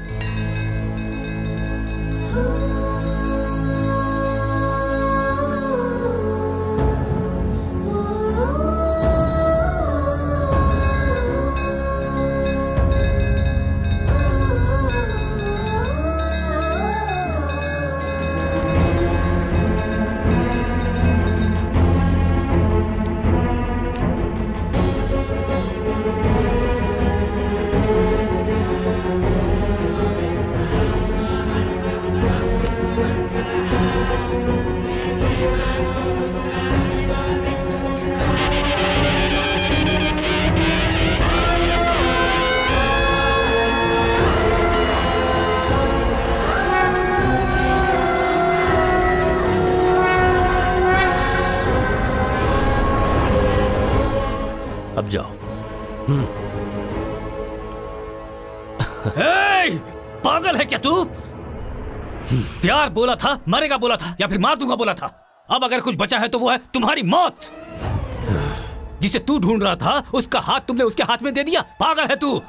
अब जाओ। पागल है क्या तू? प्यार बोला था, मरेगा बोला था, या फिर मार दूंगा बोला था। अब अगर कुछ बचा है तो वो है तुम्हारी मौत। जिसे तू ढूंढ रहा था उसका हाथ तुमने उसके हाथ में दे दिया। पागल है तू।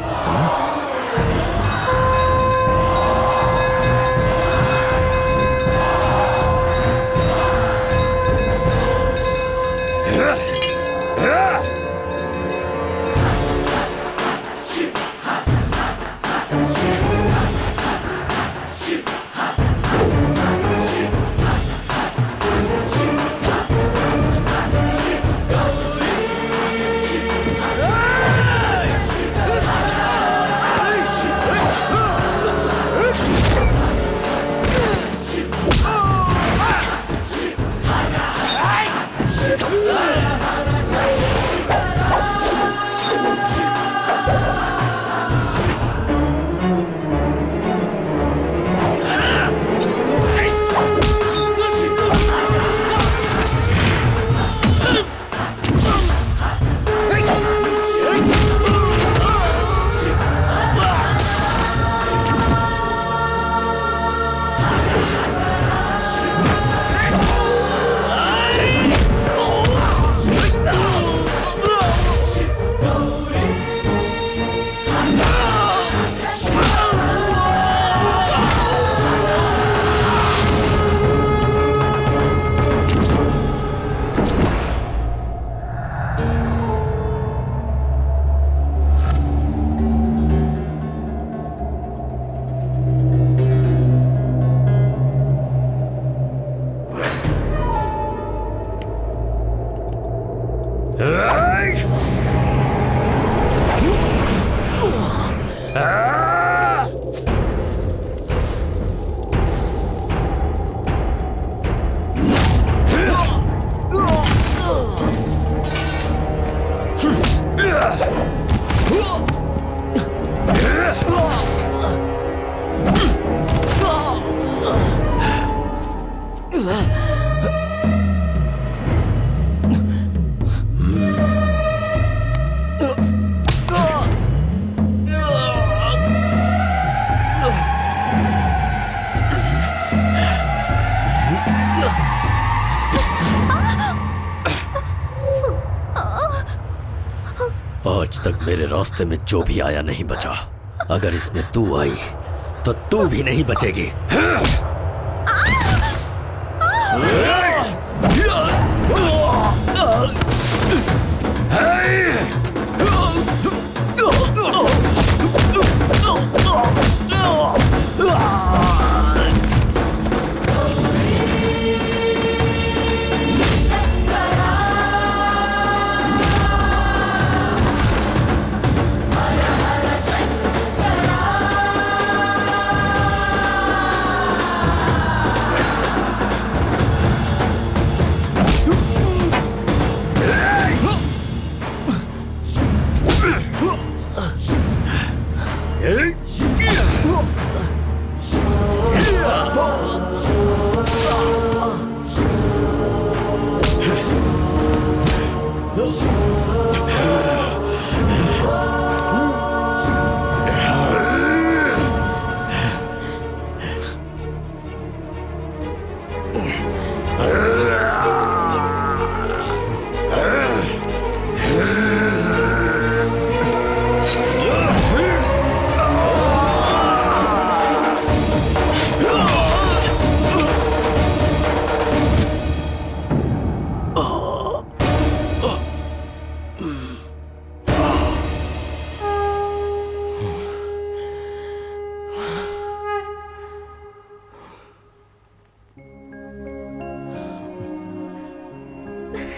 आज तक मेरे रास्ते में जो भी आया नहीं बचा। अगर इसमें तू आई तो तू भी नहीं बचेगी।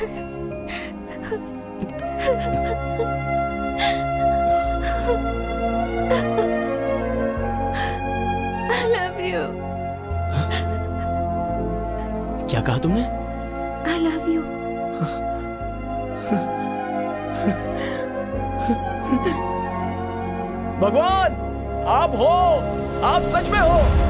I love you. क्या कहा तुमने? I love you. भगवान, आप हो, आप सच में हो।